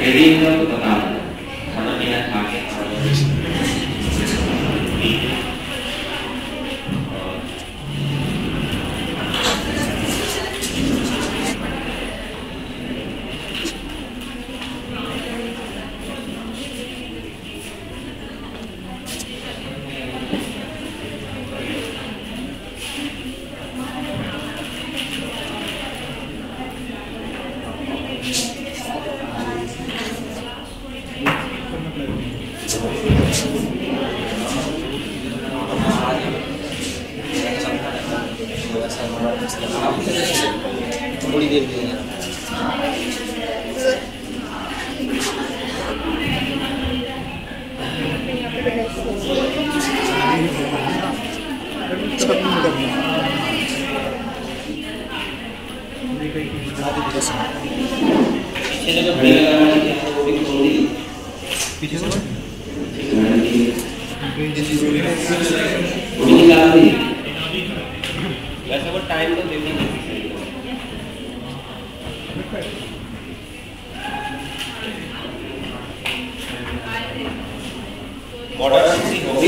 Ready होगा तो बता देना, खाना पीना खा के थोड़ी देर के लिए पीछे से वैसे वो टाइम तो देना बॉर्डर होगी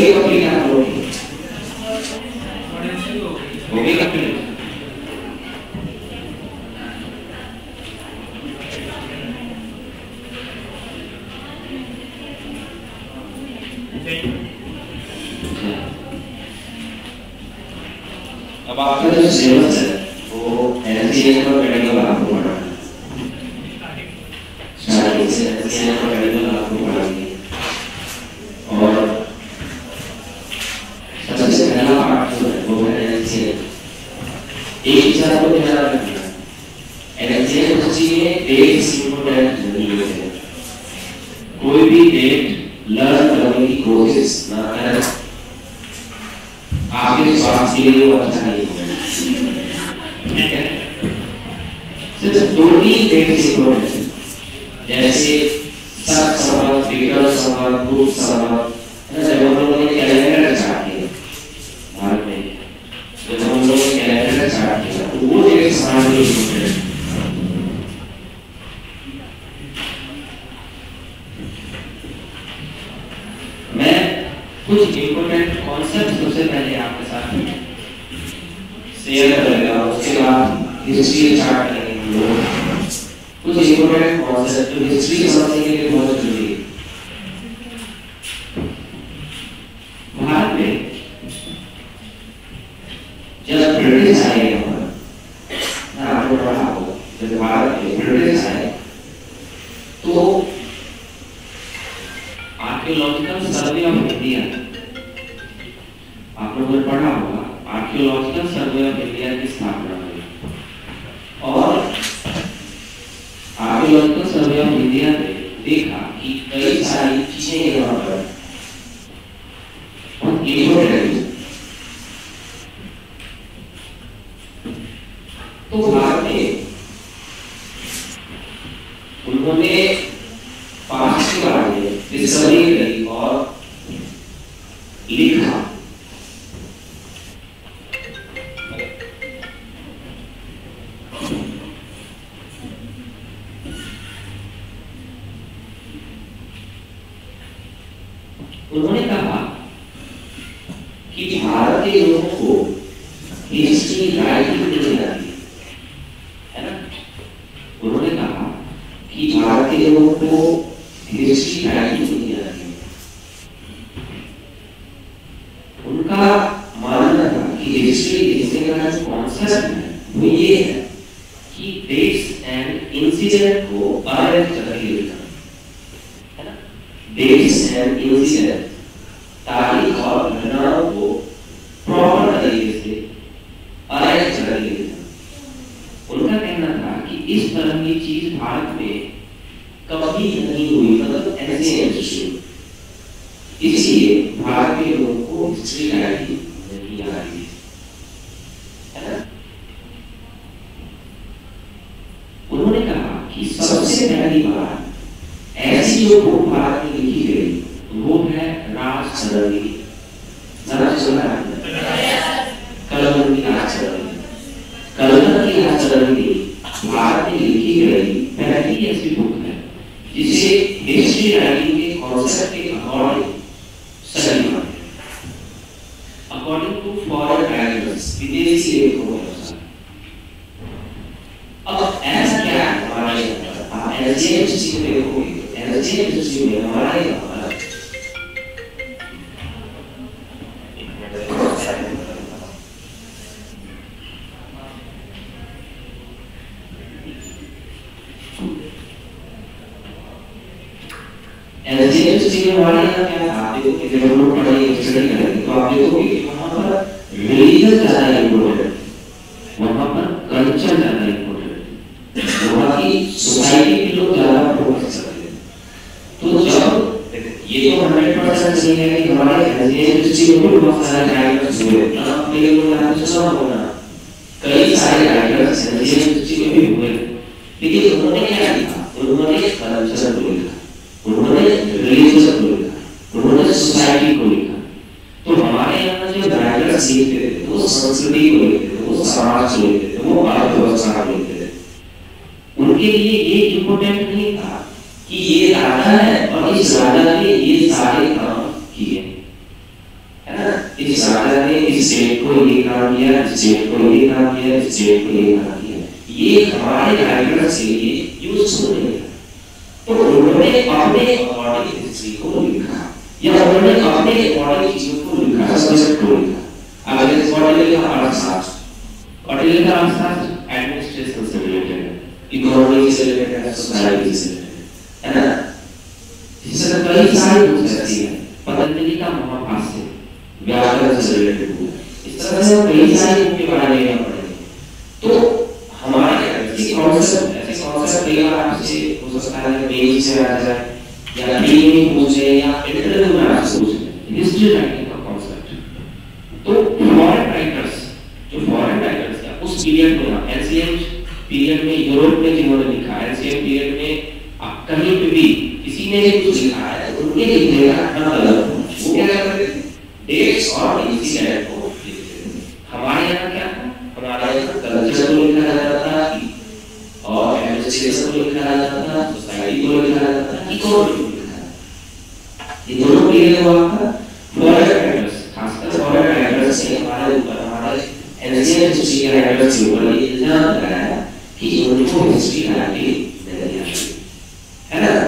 अब आपका जो सिलेबस है वो एनसीए का मेडिकल आपको पढ़ा है, शायद से एनसीए का मेडिकल आपको पढ़ाएंगे और सबसे पहला पार्ट जो है वो है एनसीए। एक चीज आपको ध्यान रखना है, एनसीए सोचिए डेट इम्पोर्टेंट नहीं है, कोई भी डेट लर्न करने की कोशिश ना करें, आपके स्वास्थ्य के लिए वो अच्छा नहीं होगा, ठीक है। सिर्फ दो तीन डेट इम्पोर्टेंट है, जैसे सब सवाल, विकल्प सवाल, ग्रुप सवाल, जब हम लोगों ने कैलेंडर स्टार्ट किया भारत में, जब हम लोगों ने कैलेंडर स्टार्ट किया तो वो डेट सवाल भी इम्पोर्टेंट है। मैं कुछ इम्पोर्टेंट कॉन्सेप्ट सबसे पहले आपके साथ शेयर करेगा, उसके बाद हिस्ट्री स्टार्ट करेंगे। कुछ इम्पोर्टेंट कॉन्सेप्ट जो हिस्ट्री समझने के लिए बहुत जरूरी है। भारत में जब ब्रिटिश आए, आपको पढ़ा होगा, जब भारत में ब्रिटिश आए तो आर्कियोलॉजिकल सर्वे ऑफ इंडिया, आप लोगों ने पढ़ा होगा, आर्कियोलॉजिकल सर्वे ऑफ इंडिया की स्थापना हुई और आर्कियोलॉजिकल सर्वे ऑफ इंडिया ने देखा कि कई सारी चीजें यहाँ पर इम्पोर्टेंट, तो भारत में उन्होंने पांच के बारे में डिस्कवरी करी और लिखा। उन्होंने कहा कि भारत के लोगों को हिस्ट्री राइटिंग नहीं आती है ना, उन्होंने कहा कि भारत के लोगों को हिस्ट्री राइटिंग नहीं आती। उनका मानना था कि हिस्ट्री लिखने का जो कॉन्सेप्ट है वो ये है कि डेट्स एंड इंसिडेंट को अरेंज करके लिखना है ना, डेट्स एंड इंसिडेंट, तारीख और घटनाओं को प्रॉपर तरीके से अरेंज करके लिखना। उनका कहना था कि इस तरह की चीज भारत में कभी नहीं हुई, मतलब ऐसे हिस्ट्री, इसलिए भारत के लोगों को हिस्ट्री राइटिंग नहीं आ रही है ना। उन्होंने कहा कि सबसे पहली बार ऐसी जो बुक भारत में लिखी गई वो है राजचरणी, नाम सुना है, कलम की राजचरणी। कलम की राजचरणी भारत में लिखी गई पहली ऐसी बुक है जिसे हिस्ट्री राइटिंग के कॉन्सेप्ट के अकॉर्डिंग स्टडी करते हैं, अकॉर्डिंग टू फॉरेन राइटर्स, विदेशी लेखकों के अनुसार। अब ऐसा क्या है हमारे यहाँ, आप एलजीएम हिस्ट्री में देखोगे, एलजीएम हिस्ट्री में हमारे यहाँ एलजीएम हिस्ट्री में हमारे यहाँ क्या था, आप देखोगे जब हम लोग पढ़ेंगे स्टडी करेंगे तो आप देखोगे वहाँ पर रिलीजन ज़्यादा इम्पोर्टेंट, वहाँ पर कल्चर ज़्यादा इम्पोर्टेंट, वहाँ की सोसाइटी के लोग ज़्यादा फोकस करते हैं। तो जब ये तो 100% नहीं है कि हमारे एलजीएम हिस्ट्री में बहुत सारे राइटर्स हुए, आप लोगों ने आपने सुना होगा कई सारे राइटर्स एलजीएम हिस्ट्री में भी हुए, लेकिन उन्होंने क्या लिखा, उन्होंने कल्चर को लिखा, उन्होंने रिलीजन को लिखा, उन्होंने सोसाइटी को लिखा। तो हमारे यहाँ जो राइटर्स लिखते थे वो संस्कृति को लिखते थे, वो समाज को लिखते थे, वो अर्थव्यवस्था को लिखते थे। उनके लिए ये इम्पोर्टेंट नहीं था कि ये राजा है और इस राजा ने ये सारे काम किए, है ना, इस राजा ने इस स्टेट को ये काम किया, इस स्टेट को ये काम किया, इस स्टेट को ये काम किया, ये हमारे राइटर्स के लिए यूजफुल नहीं था। तो उन्होंने अपने अकॉर्डिंग हिस्ट्री को लिखा या उन्होंने अपने अकॉर्डिंग चीजों को लिखा, सब्जेक्ट को लिखा। अगर इस अकॉर्डिंग लिखा अर्थशास्त्र, अकॉर्डिंग लिखा अर्थशास्त्र एडमिनिस्ट्रेशन से रिलेटेड है, इकोनॉमी से रिलेटेड है, सोसाइटी से रिलेटेड है ना। इससे कई सारी बुक्स ऐसी हैं, पतंजलि का महाभाष्य व्याकरण से रिलेटेड बुक है, इस तरह से कई सारी बुक के बारे में पढ़ेंगे। तो हमारे ऐसी कॉन्सेप्ट कई बार आपसे हो सकता है मेल से आ जाए या टीम में पूछे या इंटरव्यू में आपसे पूछे हिस्ट्री राइटिंग का कॉन्सेप्ट। तो फॉरेन राइटर्स, जो फॉरेन राइटर्स है उस पीरियड में, एंशिएंट पीरियड में यूरोप में जिन्होंने लिखा, एंशिएंट पीरियड में आप कहीं पे भी किसी ने भी कुछ लिखा है उनके लिखने का ढंग अलग है। वो क्या करते थे, डेट्स और इंसिडेंट को लिखते थे। हमारे यहाँ क्या था, हमारे यहाँ कल्चर को लिखा जाता था और एडमिनिस्ट्रेशन को लिखा जाता था, सोसाइटी को लिखा जाता था, इकोनॉमी को लिखा जाता था। ये दोनों पीरियड हुआ था फॉरेन राइटर्स, खासकर फॉरेन राइटर्स ने हमारे ऊपर, हमारे एंशिएंट हिस्ट्री के राइटर्स के ऊपर ये इल्जाम लगाया कि उनको हिस्ट्री राइटिंग नहीं आती, है ना।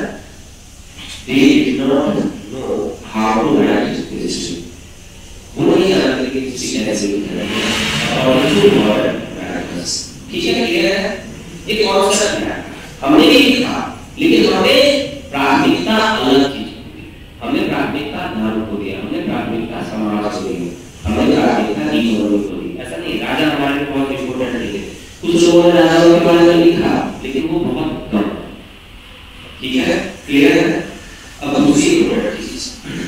They did not know how to write history. वो नहीं जानते कि हिस्ट्री कैसे लिखना है और उनको फॉरेन राइटर्स, ठीक है, क्लियर है। एक कॉन्सेप्ट है, हमने भी लिखा लेकिन हमने प्राथमिकता अलग चीज को दी, हमने प्राथमिकता धर्म को दिया, हमने प्राथमिकता समाज को दी, हमने प्राथमिकता इकोनॉमी को दी। ऐसा नहीं राजा हमारे लिए बहुत इंपॉर्टेंट नहीं है, कुछ लोगों ने राजाओं के बारे में लिखा लेकिन वो बहुत कम, ठीक है, क्लियर है। अब दूसरी इंपॉर्टेंट चीज,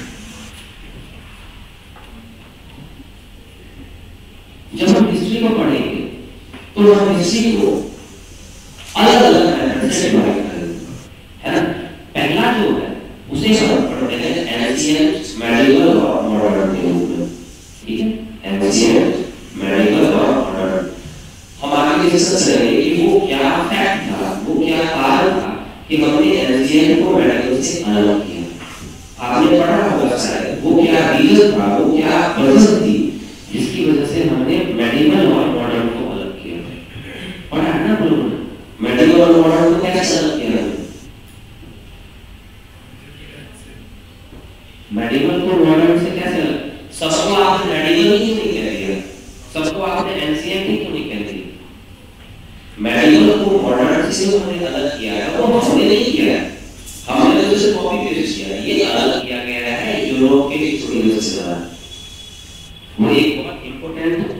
जब हम हिस्ट्री को पढ़ेंगे तो हम हिस्ट्री को अलग अलग मेथड से डिवाइड करेंगे, है ना। पहला जो है उसे हम पढ़ते हैं एंशिएंट, मेडिवल और मॉडर्न के रूप में, ठीक है, एंशिएंट, मेडिवल और मॉडर्न। हम आगे डिस्कस करेंगे कि वो क्या फैक्ट था, वो क्या कारण था कि हमने एंशिएंट को मेडिवल से अलग किया। आपने पढ़ा होगा शायद, वो क्या रीजन था, वो क्या वजह थी जिसकी वजह से हमने मेडिवल और मॉडर्न को अलग किया। पढ़ा है ना लोगों ने, मेडिवल और मॉडर्न को कैसे अलग किया? मेडिवल को मॉडर्न से कैसे अलग? सबको आपने मेडिवल ही नहीं कह दिया, सबको आपने एंशिएंट ही क्यों नहीं कह दिया? मेडिवल को मॉडर्न से हमने अलग किया है, वो हमने नहीं किया है, हमने तो उसे कॉपी पेस्ट किया है, ये अलग किया गया है यूरोप के हिस्टोरियन से। वो एक बहुत इंपॉर्टेंट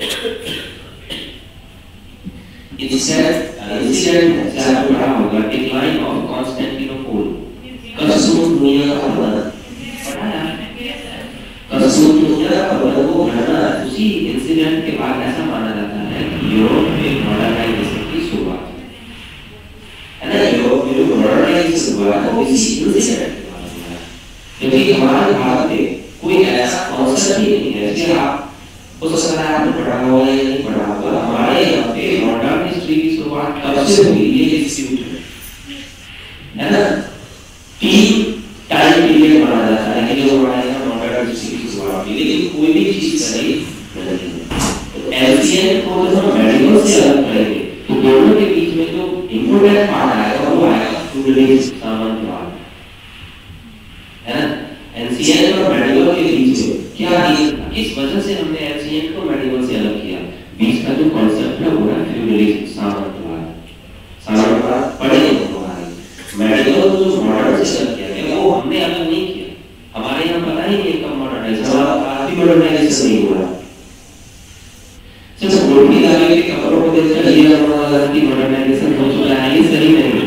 इंसिडेंट है आपको पढ़ा होगा, डिक्लाइन ऑफ कॉन्स्टेंटिनोपल, कंस्टेंटिनोपल का पतन, पढ़ा है कंस्टेंटिनोपल का पतन। वो घटना उसी इंसिडेंट के बाद ऐसा माना जाता है कि यूरोप में मॉडर्नाइजेशन की शुरुआत है ना, यूरोप में मॉडर्नाइजेशन की शुरुआत वो इसी इंसिडेंट के बाद हुआ है। क्योंकि हमारे भारत में कोई ऐसा कॉन्सेप्ट ही नहीं है कि आप हो सकता है आपने पढ़ा होगा या नहीं पढ़ा होगा, हमारे यहाँ पे मॉडर्न हिस्ट्री की शुरुआत कब से हुई ये डिस्प्यूट है। है ना, 3 टाइम पीरियड माना जाता है कि जो हमारे यहाँ मॉडर्न डिस्ट्रिक्ट हुआ, लेकिन कोई भी चीज सही नहीं है। तो एलसीएम को जो हम मेडिकल से अलग करेंगे तो दोनों के बीच में जो इम्पोर्टेंट पार्ट आएगा वो आएगा फ्लूइड सामान वाला, है ना। एलसीएम और मेडिकल के बीच में क्या किस वजह से हमने एलसीएम को मेडिकल से अलग किया, बीच का जो कॉन्सेप्ट है वो है फ्लूइड सामान वाला पढ़ेंगे मेडिकल को जो मॉडर्न से अलग किया गया वो हमने अलग नहीं किया। हमारे यहाँ पता ही नहीं कब मॉडर्नाइजेशन काफी मॉडर्नाइजेशन नहीं हुआ। सिर्फ रोटी दाल के कपड़ों को देखकर ये हमारा कि मॉडर्नाइजेशन हो चुका है, ये सही नहीं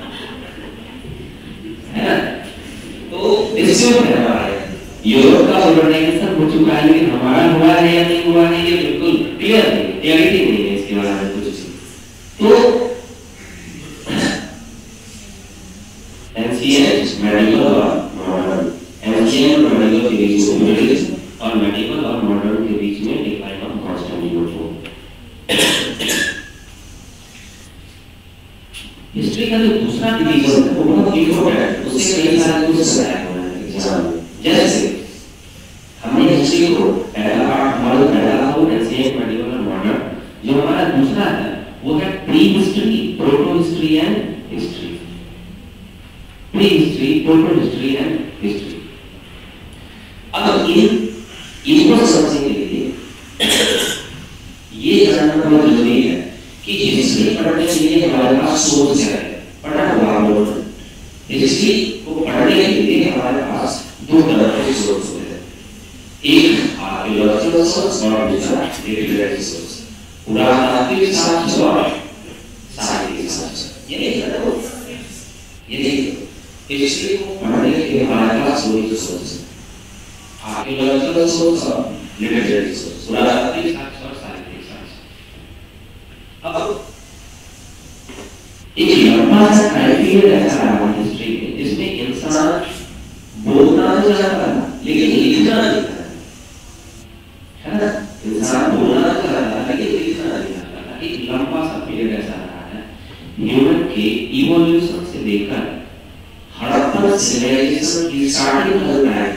है ना। तो इससे हमारा यूरोप का मॉडर्नाइजेशन हो चुका है, लेकिन हमारा हुआ है या नहीं हुआ है ये बिल्कुल क्लियर नहीं, क्लैरिटी नहीं है इसके बारे में कुछ। तो एनसीएच मेडिकल और मॉडर्न, एनसीएच और मेडिकल के बीच में मिडिल और मेडिकल और मॉडर्न के बीच में डिक्लाइन ऑफ कॉन्स्टेंटिनोपल। हिस्ट्री का जो दूसरा डिवीजन है वो बहुत इंपॉर्टेंट है, उससे कई सारे क्वेश्चन आए हुए हैं एग्जाम में। जैसे हमने हिस्ट्री को पहला पार्ट हमारा पहला हो एनसीएच मेडिकल और मॉडर्न, जो हमारा दूसरा है वो है pre history, proto history and history. Pre history, proto history and history. अब इनको समझने के लिए ये जानना बहुत जरूरी है कि हिस्ट्री पढ़ने के लिए हमारे पास सोर्स है, पढ़ा हुआ लोग। हिस्ट्री को पढ़ने के लिए हमारे पास दो तरह के सोर्स होते हैं, एक आर्कियोलॉजिकल सोर्स और दूसरा लिटरेरी सोर्स, पुरातात्विक साक्ष्य और साहित्यिक साक्ष्य। ये हिस्ट्री को पढ़ने के लिए हमारे पास दो सोर्स हैं, आर्कियोलॉजिकल सोर्स और लिटरेरी सोर्स, पुरातात्विक साक्ष्य और साहित्यिक साक्ष्य। अब एक लंबा सा क्राइटेरिया ऐसा रहा हिस्ट्री में जिसमें इंसान बोलना तो जानता है लेकिन लिखना नहीं जानता, है ना। इंसान बोलना तो जानता है लेकिन लिखना नहीं जानता। एक लंबा सा पीरियड ऐसा रहा है ह्यूमन के इवोल्यूशन से लेकर हड़प्पन सिविलाइजेशन की स्टार्टिंग तक है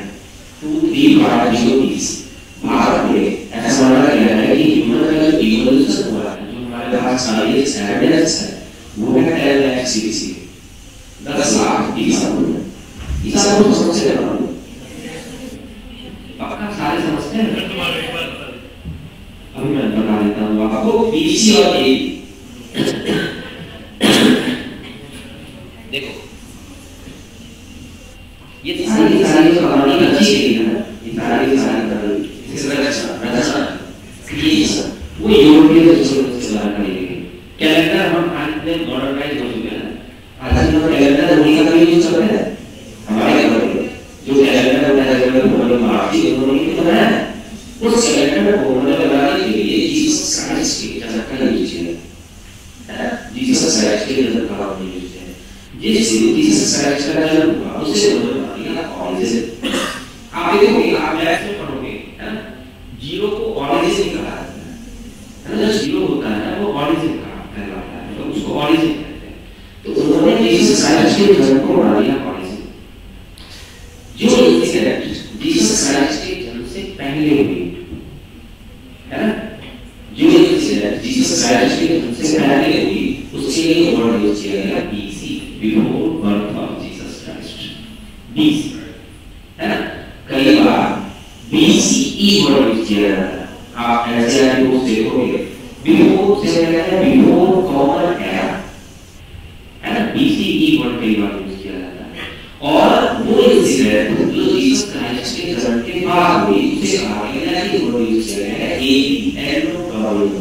2-3 भारत में ऐसा माना गया है कि ह्यूमन का जो इवोल्यूशन हुआ है, जो हमारे पास सारी एविडेंस है वो है 10 लाख सीसी, 10 लाख ईसा पूर्व। ईसा पूर्व समझते हैं ना, पक्का सारे समझते हैं। अभी मैं बता देता हूँ आपको बीसी और एडी। देखो ये सारी जो कहानी रची गई है, ये सारी कहानी रचना क्रिएशन वो यूरोपियन सोच से लाकर ली गई। कैलेंडर हम आज में मॉडर्नाइज हो चुके हैं, आज हम कैलेंडर उन्हीं का यूज कर रहे हैं। हमारे घर में जो कैलेंडर होता है जब हमारे मार्ची उन्होंने ही बनाया है, उस कैलेंडर को उन्होंने बनाने के लिए जीसस क्राइस्ट के जन्म का यूज किया, जीसस क्राइस्ट के जन्म का यूज किया। जिस जीसस क्राइस्ट का जन्म हुआ उसे उन्होंने माना ऑरिजिन। आप देखोगे, आप मैथ्स में पढ़ोगे, है ना, जीरो को ऑरिजिन कहा जाता है ना। जो जीरो होता है वो ऑरिजिन कहलाता है, तो उसको ऑरिजिन कहते हैं। तो उन्होंने जीसस क्राइस्ट के जन्म को मान लिया ऑरिजिन। जो इंसिडेंट जीसस क्राइस्ट के जन्म से पहले हुई, है ना, जो इंसिडेंट जीसस क्राइस्ट के जन्म से पहले हुई उसके लिए वर्ड यूज किया गया BC, before birth of Jesus Christ, BC, है ना। कई बार बीसीई वर्ड यूज किया जाता है, आप ऐसे आपको देखोगे बिफोर से कहते हैं बिफोर कॉमन एरा, है ना। बीसीई वर्ड कई बार यूज किया जाता है। और वो इंसिडेंट जो जीसस क्राइस्ट के जन्म के बाद हुई उसे आगे जाके वर्ड यूज किया गया है एडी, एंडोडॉल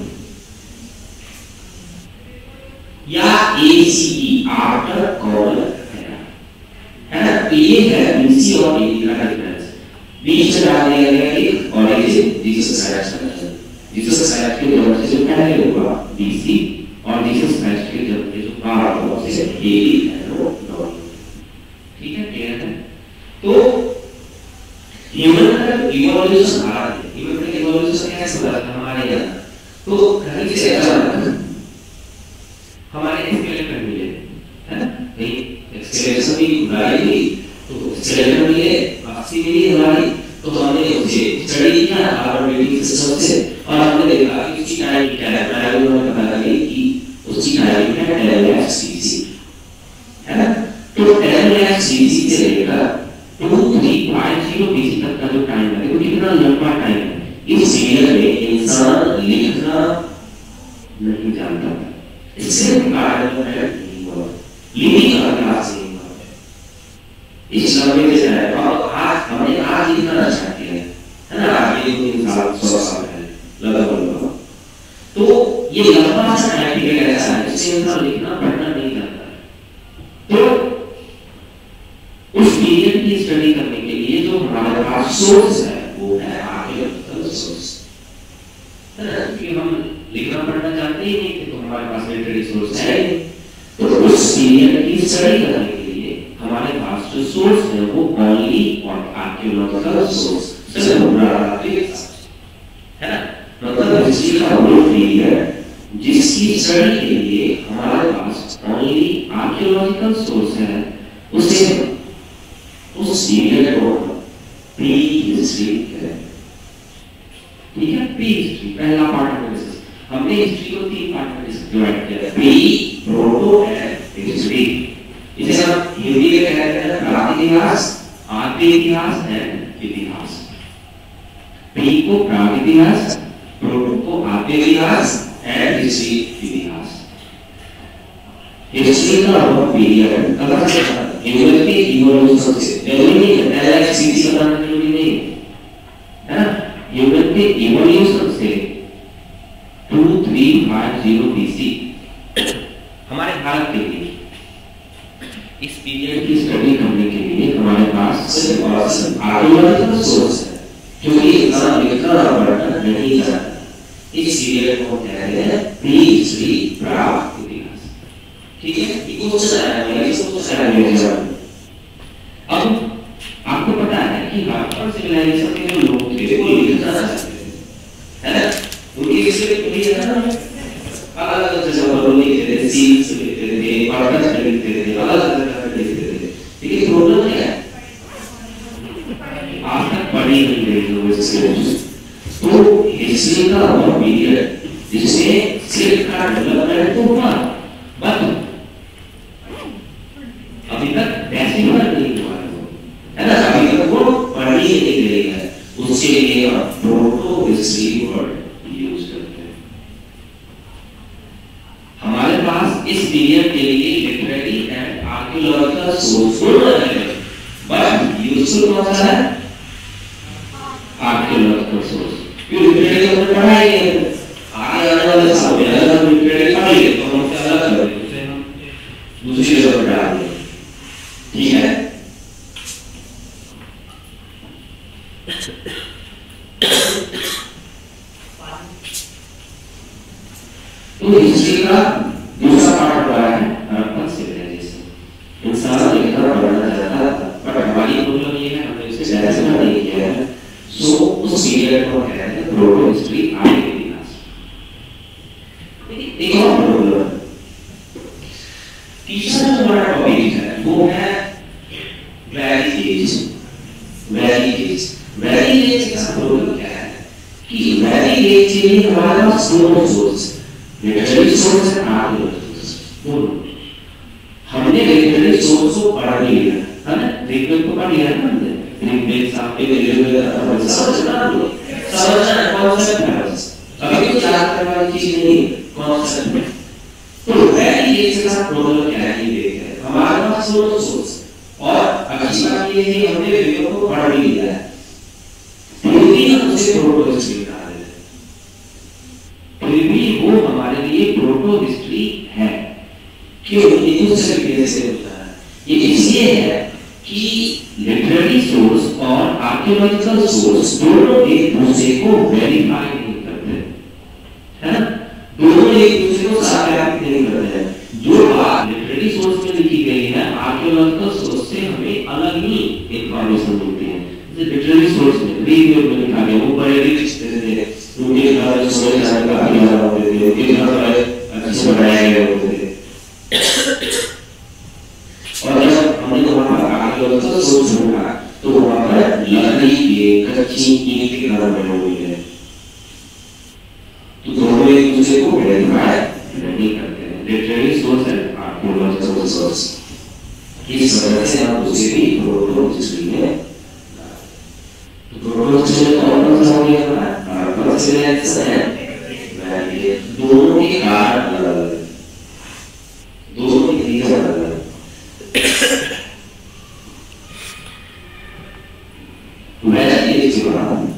या एसीई, आफ्टर कॉमन एरा, है ना। तो ये है बीसी और एडी का डिफरेंस। बीच में डाल दिया गया एक ऑरिजिन जीसस क्राइस्ट का जन्म, जीसस क्राइस्ट के जन्म से जो पहले हुआ बीसी और जीसस क्राइस्ट के जन्म से जो बाद हुआ उसे एडी एंडोडॉल। ठीक है, क्लियर है। तो ह्यूमन का इवोल्यूशन आ रहा है, ह्यूमन का इवोल्यूशन कैसे हुआ हमारे यहाँ, तो कहीं से अचानक हमारे स्केलेटन मिले, है ना, नहीं स्केलेटन आई थी तो सिलेक्ट मिली है वापसी मिली हमारी, तो हमने उसे स्टडी किया हार्वर्ड मीटिंग सिस्टम से और हमने देखा कि उसकी टाइम क्या है, प्राइमरी में पता लगी कि उसकी टाइम है 10 लाख सीसी, है ना। तो 10 लाख सीसी से लेकर 2350 बीसी तक का जो टाइम है वो कितना लंबा टाइम है। इस पीरियड में इंसान लिखना नहीं जानता था, इससे कारण है लिविंग का क्लास नहीं हुआ इस लंबे से है। और आज हमने आज लिखना स्टार्ट किया है ना, आज ये 3 साल 100 साल है लगभग। तो ये लंबा सा टाइम पीरियड ऐसा है जिससे इंसान लिखना पढ़ना नहीं जानता। तो उस पीरियड की स्टडी करने के लिए जो हमारे पास सोर्स है वो है आर्कियोलॉजिकल सोर्स, है ना। क्योंकि हम लिखना पढ़ना जानते ही नहीं थे तो हमारे पास लिटरेरी सोर्स है। तो उस पीरियड की स्टडी करने के लिए हमारे पास जो सोर्स है वो ओनली और आर्कियोलॉजिकल सोर्स से है ना। मतलब हिस्ट्री का वो पीरियड जिसकी स्टडी के लिए हमारे पास ओनली आर्कियोलॉजिकल सोर्स है, उसे उस पीरियड को प्री हिस्ट्री कहते हैं। ठीक है, प्री हिस्ट्री पहला पार्ट है। हमने हिस्ट्री को 3 पार्ट में डिवाइड किया है, प्री, प्रोटो एंड हिस्ट्री। इसे हम हिंदी में कहते हैं प्रागइतिहास, आद्य-इतिहास एंड इतिहास। प्री को प्रागइतिहास, प्रोटो को आद्य-इतिहास एंड हिस्ट्री इतिहास। हिस्ट्री का वो पीरियड कब से ह्यूमन के इवोल्यूशन से, जरूरी नहीं है पहला सीधी बताना जरूरी नहीं है ना। ह्यूमन के इवोल्यूशन से 2350 बीसी हमारे भारत के लिए इस पीरियड की स्टडी करने के लिए हमारे पास सिर्फ और सिर्फ आर्कियोलॉजिकल सोर्स है, क्योंकि इंसान लिखना और पढ़ना नहीं जानता। इस पीरियड को कहते हैं प्री हिस्ट्री प्राग-इतिहास। ठीक है, ये क्वेश्चन आया है, इसको क्वेश्चन आया है। अब आपको पता है कि हड़प्पन सिविलाइजेशन के जो लोग थे वो लिखना चाहते थे, है ना। उनकी इसलिए पूरी है ना अलग-अलग जगह पर लिखते थे, सील्स लिखते थे, पर्पस लिखते थे, अलग-अलग लिखते थे। लेकिन प्रॉब्लम क्या है, आज तक पढ़ी नहीं गई लोगों से। तो हिस्ट्री का वो पीरियड जिसमें सिर्फ का डेवलपमेंट तो हुआ बट अभी तक डेसिमल नहीं हुआ है ना, अभी तक वो पढ़ी नहीं गई है। उसके लिए हम प्रोटो हिस्ट्री वर्ड यूज करते हैं। हमारे पास इस पीरियड के लिए लिटरेरी एंड आर्कियोलॉजिकल सोर्स है, बट यूजफुल कौन सा है, आर्कियोलॉजिकल सोर्स। क्यों लिटरेरी हमने पढ़ा ही है, आगे आने वाले साल में अगर हम लिटरेरी पढ़ेंगे तो हम क्या अलग करेंगे, उसे हम दूसरी जगह पर डाल देंगे। ठीक है, तो हिस्ट्री का दूसरा पार्ट हो रहा है हड़प्पन सिविलाइजेशन। इंसान लिखना पढ़ना चाहता था बट हमारी प्रॉब्लम ये है हमने उसे डेसिमल नहीं किया है। सो उस पीरियड को कहते हैं प्रोटो हिस्ट्री आर्कियोलॉजिकल। एक और प्रॉब्लम, तीसरा जो हमारा टॉपिक है वो है valley age. Valley age, valley age का प्रॉब्लम क्या है कि वैली एज के लिए हमारे पास दोनों सोर्स, लिटरेरी सोर्स है, आर्कियोलॉजिकल सोर्स, दोनों। हमने लिटरेरी सोर्स को पढ़ लिया है ना, ऋग्वेद को पढ़ लिया है ना हमने, ऋग्वेद सामवेद यजुर्वेद समझना कॉन्सेप्ट है बस, अभी तो याद करने वाली चीज नहीं, कॉन्सेप्ट है। तो वैली एज का प्रॉब्लम क्या है ये देखते हैं। हमारे पास दोनों सोर्स और अच्छी बात ये है हमने वेदों को पढ़ लिया है, फिर भी हम उसे प्रोटो हिस्ट्री बता रहे हैं, फिर भी वो हमारे लिए प्रोटो हिस्ट्री है। क्यों, ये दूसरे तरीके से होता है। ये इसलिए है कि लिटरेरी सोर्स और आर्कियोलॉजिकल सोर्स दोनों एक दूसरे को वेरीफाई नहीं करते, है ना। दोनों एक दूसरे को सत्यापित नहीं करते हैं। जो बात लिटरेरी सोर्स में लिखी गई है आर्कियोलॉजिकल सोर्स से हमें अलग ही इंफॉर्मेशन मिलती है। जैसे लिटरेरी सोर्स में ऋग्वेद में लिखा गया वो बड़े रिच थे, उनके द्वारा सोने जाने का अधिकार होते थे, उनके द्वारा अच्छे से बनाए गए होते थे। और जब हमने वहां आर्कियोलॉजिकल सोर्स होगा तो वहां पर लकड़ी के कच्ची ईंट के घर बने हुए हैं, तो दोनों एक दूसरे को वेरीफाई नहीं करते हैं। लिटरेरी सोर्स है आर्कियोलॉजिकल सोर्स, इस वजह से आप उसे भी प्रोटो हिस्ट्री में प्रोटो हिस्ट्री कौन सा हो गया पर से ऐसा है दोनों के कारण अलग है, दोनों के रीजन अलग है। वैसे ये चीज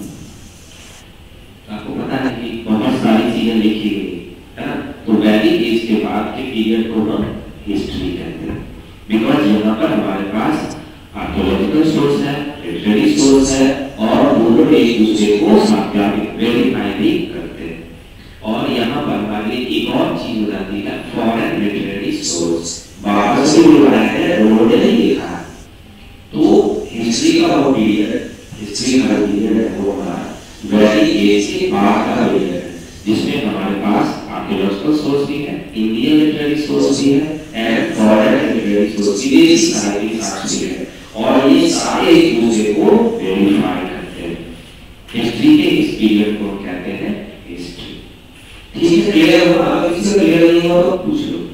आपको पता है कि बहुत सारी चीजें लिखी गई है ना, तो वैदिक एज के बाद के पीरियड को हम हिस्ट्री कहते हैं, बिकॉज यहाँ पर हमारे पास आर्कियोलॉजिकल सोर्स है, लिटरेरी सोर्स है और दोनों एक दूसरे को सत्यापित वेरीफाई भी करते हैं। और यहाँ पर हमारे लिए एक और चीज हो जाती है फॉरेन लिटरेरी सोर्स, बाहर से बुलाया है उन्होंने नहीं लिखा, तो हिस्ट्री का वो पीरियड, हिस्ट्री का पीरियड है वो हमारा वैदिक एज के बाद का पीरियड है, जिसमें हमारे पास आर्कियोलॉजिकल सोर्स भी है, इंडियन लिटरेरी सोर्स भी है एंड फॉरेन लिटरेरी सोर्स भी सारे है और ये सारे एक दूसरे को वेरीफाई करते हैं। हिस्ट्री के इस पीरियड को कहते हैं हिस्ट्री। ठीक है, क्लियर हो? अगर किसी को क्लियर नहीं हो तो पूछ लो।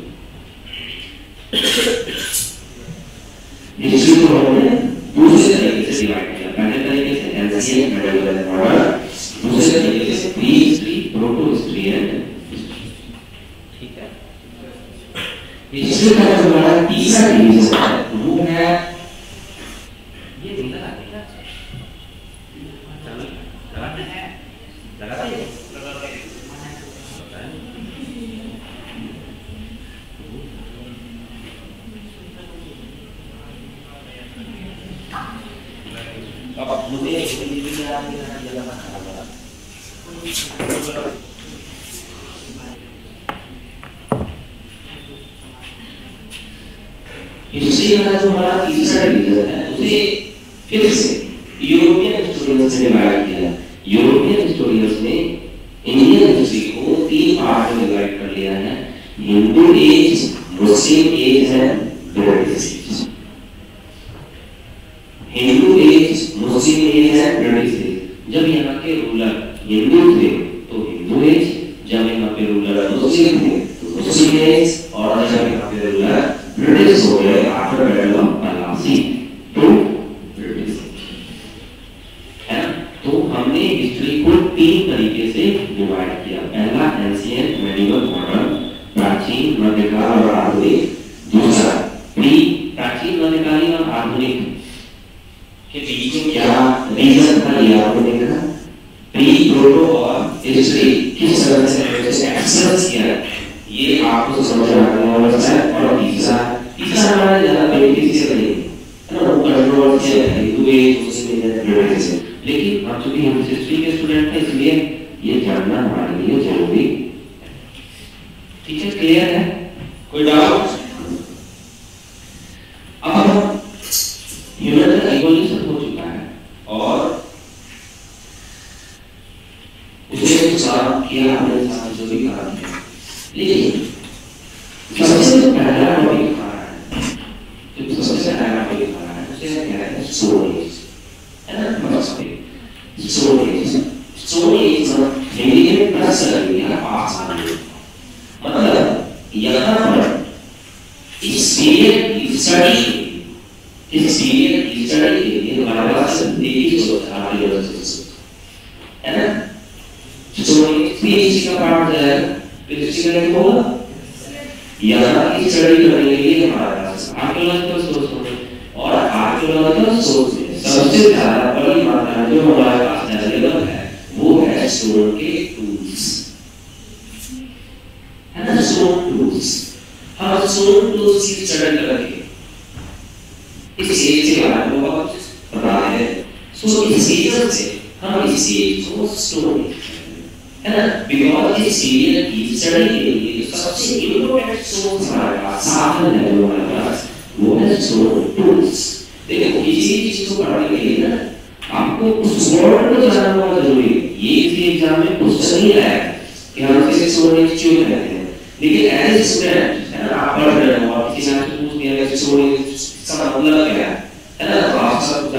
हिस्ट्री को हमने दूसरे तरीके से डिवाइड किया, पहले तरीके से एंशिएंट, मिडिल एंड मॉडर्न, दूसरे तरीके से pre history, proto history and history. ठीक है, हिस्ट्री का जो हमारा तीसरा डिवीजन है वो है ये निकला निकला चलो लगाते हैं लगाते हैं अब मुझे हिंदी में क्या लगा हिस्ट्री का जो हमारा तीसरा डिवीजन है उसे फिर से यूरोपियन हिस्टोरियंस ने डिवाइड किया। यूरोपियन हिस्टोरियंस ने इंडियन हिस्ट्री को तीन पार्ट में डिवाइड कर लिया है, Hindu age, Muslim age and British age. Hindu age, Muslim age and British age. जब यहाँ के रूलर हिंदू थे तो हिंदू एज, जब यहाँ पे रूलर मुस्लिम थे तो मुस्लिम एज, और जब यहाँ पे रूलर ब्रिटिश हो गए आफ्टर बैटल ऑफ प्लासी तो ब्रिटिश है ना। तो हमने हिस्ट्री को तीन तरीके से डिवाइड किया, पहला एंशिएंट, मिडिवल, मॉडर्न, प्राचीन, मध्यकाल और आधुनिक। दूसरा प्री, प्राचीन, मध्यकालीन और आधुनिक के बीच में क्या रीजन था ये आपने देखा। प्री, प्रोटो और हिस्ट्री किस तरह से एक्सेलेंस किया ये आपको समझ आने वाला है। और तीसरा हमारा ज्यादा बेनिफिट से नहीं है ना, वो कंट्रोवर्शियल है, Hindu age, Muslim age, British age, लेकिन हम चूंकि हम हिस्ट्री के स्टूडेंट हैं इसलिए ये जानना हमारे लिए जरूरी है। ठीक है, क्लियर है? कोई डाउट? अब ह्यूमन का इवोल्यूशन हो चुका है और उसने सारा किया, हमने सारा जो भी कहा है, लेकिन सबसे जो पहला टॉपिक हमारा है, जो सबसे पहला टॉपिक हमारा है उसे क्या है, स्टोरीज है ना। फर्स्ट स्टोरीज, स्टोरीज हिंदी में प्लस लगेगी ना, पास आ गई, मतलब यहाँ पर इस पीरियड की स्टडी के लिए हमारे पास एक ही सोच है ना। स्टोरी पीएचडी का पार्ट है, पीएचडी का क्या होगा, यहाँ की स्टडी करने के लिए हमारे पास आर्कियोलॉजिकल सोर्स होंगे और आर्कियोलॉजिकल सोर्स में सबसे ज्यादा बड़ी मात्रा जो हमारे पास अवेलेबल है वो है स्टोन के टूल्स, है ना। स्टोन टूल्स, हम स्टोन टूल्स की स्टडी करेंगे, इस एज के बारे में बहुत पता है। सो इस एज से हम इस एज को स्टोन है ना, बिकॉज इस पीरियड की स्टडी के लिए सबसे इम्पोर्टेंट सोर्स हमारे पास साधन है जो हमारे पास वो है स्टोन टूल्स। देखो किसी चीज को पढ़ने के लिए ना आपको उस वर्ड को जानना बहुत जरूरी है। ये इसी एग्जाम में क्वेश्चन नहीं आया कि हम किसी स्टोन क्यों कहते हैं, लेकिन एज ए स्टूडेंट है ना, आप पढ़ रहे हो और किसी ने पूछ दिया कि स्टोन का मतलब क्या है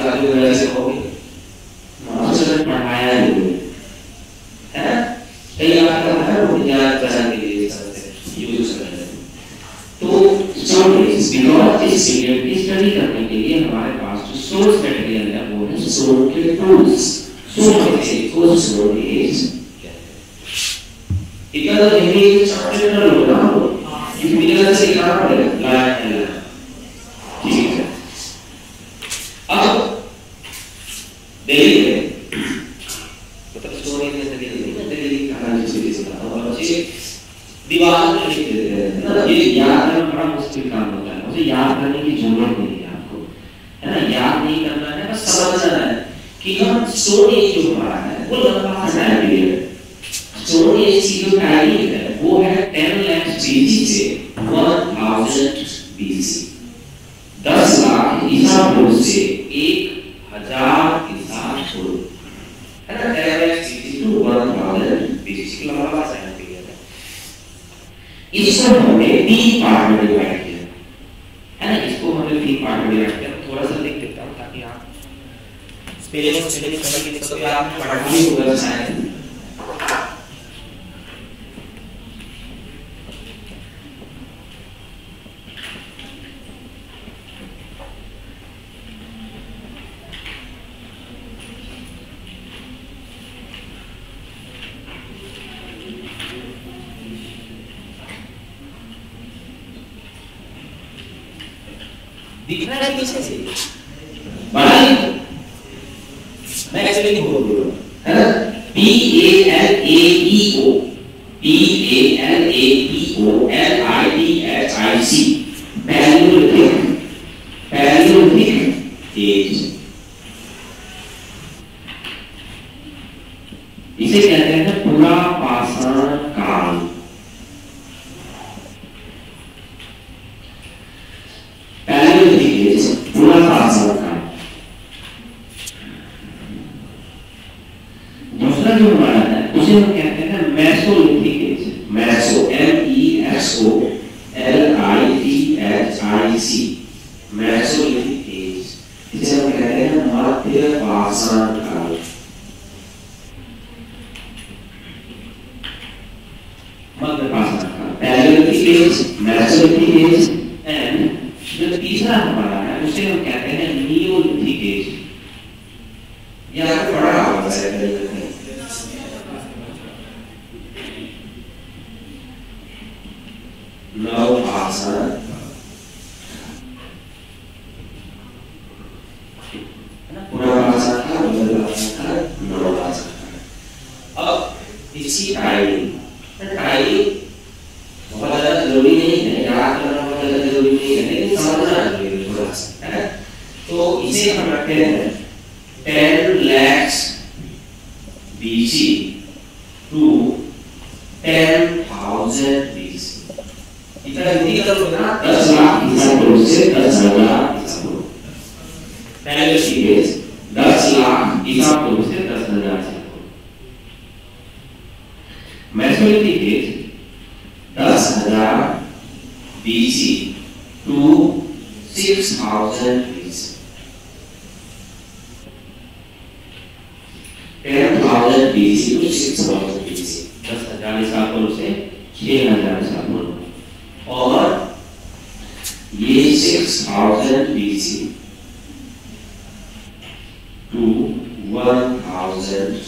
काफी वजह से हो गई मास्टर पढ़ाया नहीं है ना कई आपका है वो ज्ञान प्रचार के लिए सकते यूज कर रहे हैं तो स्टूडेंट्स बिकॉज़ इस पीरियड की स्टडी करने के लिए हमारे पास जो सोर्स मटेरियल है वो है सोर्स के टूल्स सोर्स इज इतना नहीं चैप्टर होगा ये मिलने से क्या पड़ेगा लाइन ठीक है अब देखिए मतलब स्टोरी में दिल्ली कहानी से सीखा और बच्चे दीवार में लिख देते हैं ना ये याद करना बड़ा मुश्किल काम होता है उसे याद करने की जरूरत नहीं है आपको है ना याद नहीं करना है बस समझना है कि हम स्टोरी जो हमारा है वो लंबा टाइम पीरियड स्टोरी की जो टाइमिंग है वो है 10 लाख बीसी से 1000 बीसी 10 लाख ईसा पूर्व से 1000 ईसा पूर्व है ना 10 लाख बीसी टू 1000 बीसी का लंबा टाइम पीरियड है इसको हमने 3 पार्ट में डिवाइड किया है ना इसको हमने 3 पार्ट में डिवाइड किया थोड़ा सा लिख देता हूं ताकि आप स्पेलिंग करने के लिए तो आप पढ़नी होगा शायद दिखना है पीछे से बड़ा मैं एक्चुअली नहीं बोल रहा है ना P A L A E O P A L A E O L I T H I C Paleolithic age इसे कहते हैं पूरा पाषाण काल पूरा पाषाण काल दूसरा जो हमारा है उसे हम कहते हैं mesolithic age meso MESOLITHIC mesolithic age इसे हम कहते हैं मध्य पाषाण काल मध्य पाषाण काल palaeolithic age mesolithic age and जो तीसरा हमारा है उसे हम कहते हैं नियोलिथिक एज यहाँ पे पढ़ा होगा शायद नव पाषाण पूरा पाषाण का मध्य पाषाण का नव पाषाण अब इसी टाइम बहुत ज्यादा जरूरी नहीं है याद करना बहुत ज्यादा जरूरी नहीं है लेकिन समझना जरूरी है थोड़ा सा है तो इसे हम रखते हैं 10 lakhs BC to 10,000 BC इतना हिंदी का तो ना 10 लाख ईसा पूर्व से 10,000 ईसा पूर्व पहले सीरीज 10 लाख ईसा पूर्व से 10,000 ईसा पूर्व mesolithic age 10,000 BC to 6,000 BC 10,000 BC to 6,000 BC 10,000 ईसा पूर्व से 6,000 ईसा पूर्व और ये 6,000 BC to 1,000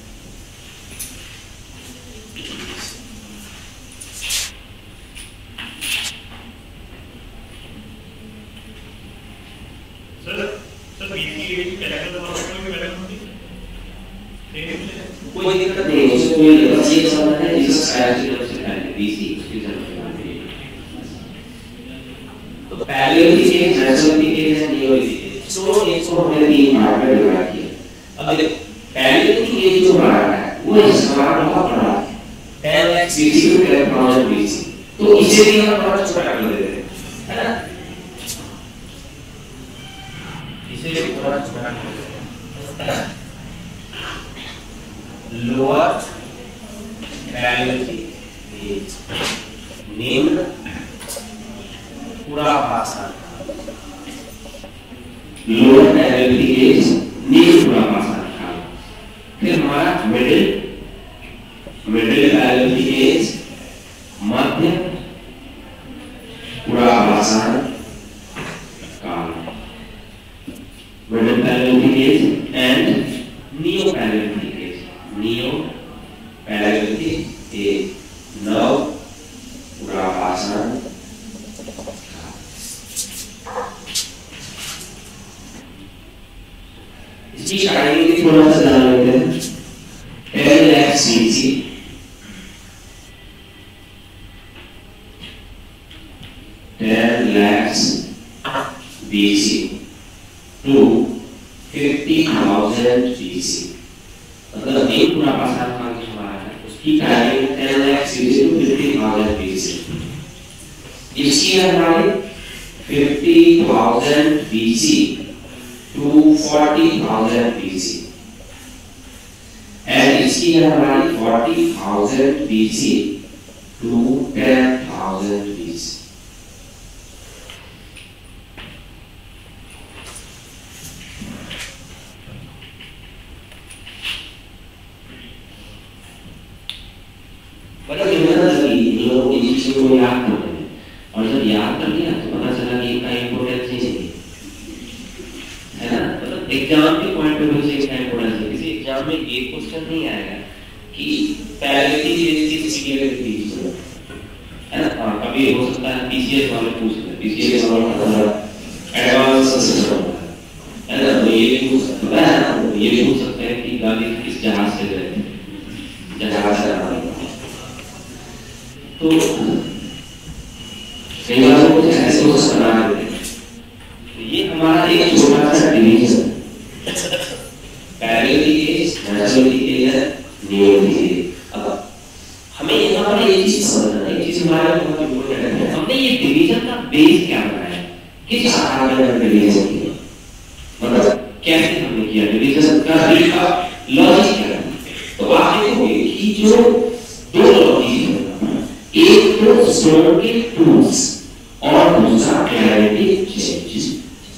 कोई दिक्कत नहीं उसमें कोई बस ये समझना है जीसस आया से पहले BC उसकी जरूरत नहीं तो palaeolithic age mesolithic age and neolithic age तो इसको हमने 3 भाग में डिवाइड किया अब देखो पैलेयोलिथिक एज जो हमारा है वो इस हमारा बहुत बड़ा है 10 लाख BC to 10,000 BC तो इसे भी हम थोड़ा छोटा कर देते हैं है ना इसे भी थोड़ा छोटा कर देते हैं लोअर पैलेयोलिथिक एज निम्न पूरा पाषाण लोअर पैलेंथिक एज नील पूरा पासा काल। फिर हमारा मिडिल पैलेंथिक एज, मध्य पूरा पासा काल, middle palaeolithic age and neo palaeolithic age, neo palaeolithic age नव पूरा पासा। इसकी शायरी में थोड़ा सा जान लेते हैं। 10 lakhs BC, 10 lakhs BC to 50,000 BC, मतलब एक पूरा पासा काल जो हमारा है उसकी शायरी 10 lakhs BC to 50,000 BC। इसकी हमारी 50,000 BC to 40,000 BC, and इसकी है हमारी 40,000 BC to 10,000 BC। बड़ी मेहनत लगी इन लोगों की चीजों को याद करने में, और जब याद कर लिया तो पता चला कि इनका इम्पोर्टेंस नहीं है ना। मतलब एग्जाम के पॉइंट ऑफ व्यू से इसका इम्पोर्टेंस है। किसी एग्जाम में ये क्वेश्चन नहीं आएगा कि पैरेललिटी किस पीरियड के बीच में है ना। कभी हो सकता है पीसीएस वाले पूछ ले, पीसीएस वाला एडवांस सिस्टम है ना, तो ये पूछ सकता है ना, ये पूछ सकते हैं कि गांधी किस जहाज से गए थे, जहाज से आए। तो कई बार कुछ ऐसे क्वेश्चन बना देते हैं। ये हमारा एक छोटा सा डिवीजन, पैरेललिटी एज, नेचुरलिटी एज है, नियोलिटी एज। अब हमें यहाँ पर एक चीज समझना है, एक चीज हमारे लिए बहुत इम्पोर्टेंट है। हमने ये डिवीजन का बेस क्या बनाया, किस आधार पर हमने डिवीजन किया, मतलब कैसे हमने किया, डिवीजन का लॉजिक क्या है। तो आप देखोगे कि जो दो लॉजिक है, एक तो स्टोन के टूल्स और दूसरा क्लैरिटी चेंजेस।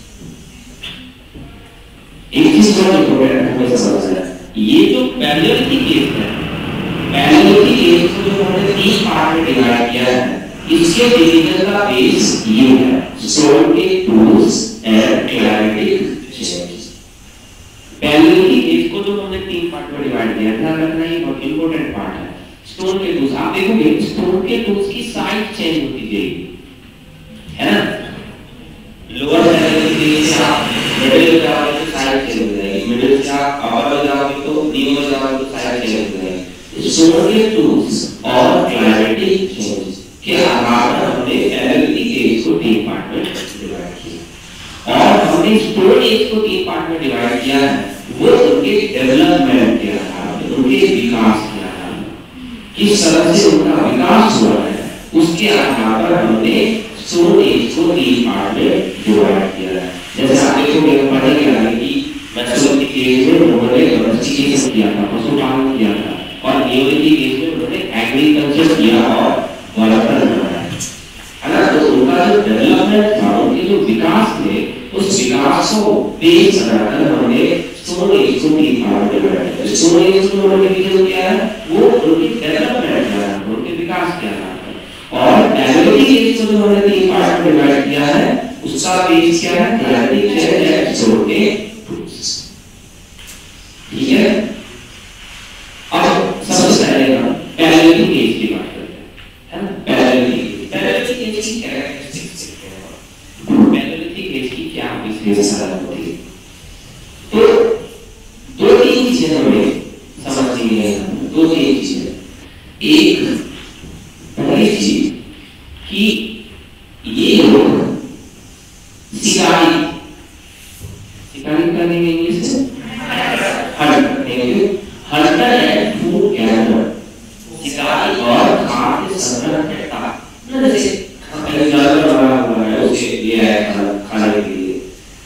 एक चीज बहुत इंपॉर्टेंट हमें समझना है, ये जो पैरेललिटी केस है, पैरेललिटी केस को जो हमने 3 पार्ट में डिवाइड किया है, इसके डिवीजन का बेस ये है, स्टोन के tools and climatic changes. Palaeolithic केस को जो हमने 3 पार्ट में डिवाइड किया है, ध्यान रखना ये बहुत इंपॉर्टेंट पार्ट है। स्टोन के टूल्स, आप देखोगे स्टोन के टूल्स की साइज चेंज होती जाएगी, है ना। लोअर पैरेललिटी से आप मिडिल में जाओगे तो साइज चेंज हो जाएगी, मिडिल से आप अपर में जाओगे तो नीचे में जाओगे तो साइज चेंज हो जाएगी। स्टोन के टूल्स और क्लैरिटी चेंज के आधार पर हमने पैरेललिटी केस को 3 पार्ट में डिवाइड किया, और हमने स्टोन एज को 3 पार्ट में डिवाइड किया है, वो उनके डेवलपमेंट के आधार पर, उनके विकास के आधार पर, किस तरह से उनका विकास हुआ है उसके आधार पर हमने स्टोन एज को 3 पार्ट में डिवाइड किया है। जैसे आप देखोगे पढ़ेंगे आगे कि मेसोलिथिक एज में उन्होंने डोमेस्टिकेशन किया था, पशुपालन किया था, और नियोलिथिक एज में उन्होंने एग्रीकल्चर किया और वर्तन बनाया, है ना। तो उनका जो डेवलपमेंट था, उनके जो विकास थे, उस विकास को बेस बनाकर हमने स्टोन एज को 3 पार्ट में डिवाइड किया। स्टोन एज को उन्होंने डिवीजन किया है, वो उनके डेवलपमेंट है, उनके विकास के आधार पर, और पैरेललिटी एज को जो हमने 3 पार्ट में डिवाइड किया है, उसका बेस क्या है, क्लैरिटी चेंज है, स्टोन के टूल्स। ठीक है, अब सबसे पहले हम पैरेललिटी एज की बात करते हैं, है ना। पैरेललिटी एज की कैरेक्टरिस्टिक्स देखते हैं, पैरेललिटी एज की क्या विशेषता होती है। तो 2-3 चीजें हमें समझनी है, 2-3 चीजें। एक पहली चीज कि ये लोग शिकारी क्या कहेंगे इंग्लिश में, हंटर एंड फूड गैदरर, शिकारी और खाद्य संग्रहकर्ता। जैसे जानवर बना हुआ है, उसे ले आया खाने के लिए,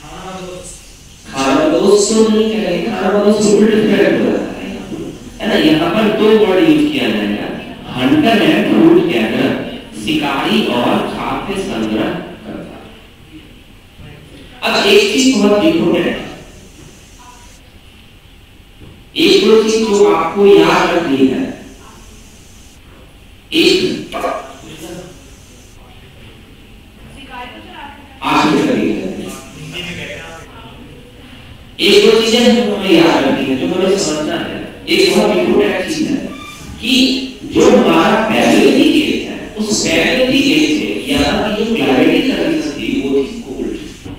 खाना दोस्त तो नहीं करेंगे, खाना दोस्त उल्टे डिफरेंट हो जाता है ना। यहाँ पर 2 वर्ड यूज किया जाएगा, हंटर एंड फूड गैदरर, शिकारी और खाद्य संग्रह करता। अब एक चीज बहुत इंपॉर्टेंट है, एक दो चीज जो आपको याद रखनी है, एक आखिर करेंगे, एक दो चीजें हमें याद रखनी है जो हमें समझना है। एक बहुत इंपॉर्टेंट चीज है कि जो हमारा पैरेललिटी केस है, उस पैरेललिटी केस में यहाँ की जो क्लैरिटी कंडीशन थी वो थी कोल्ड,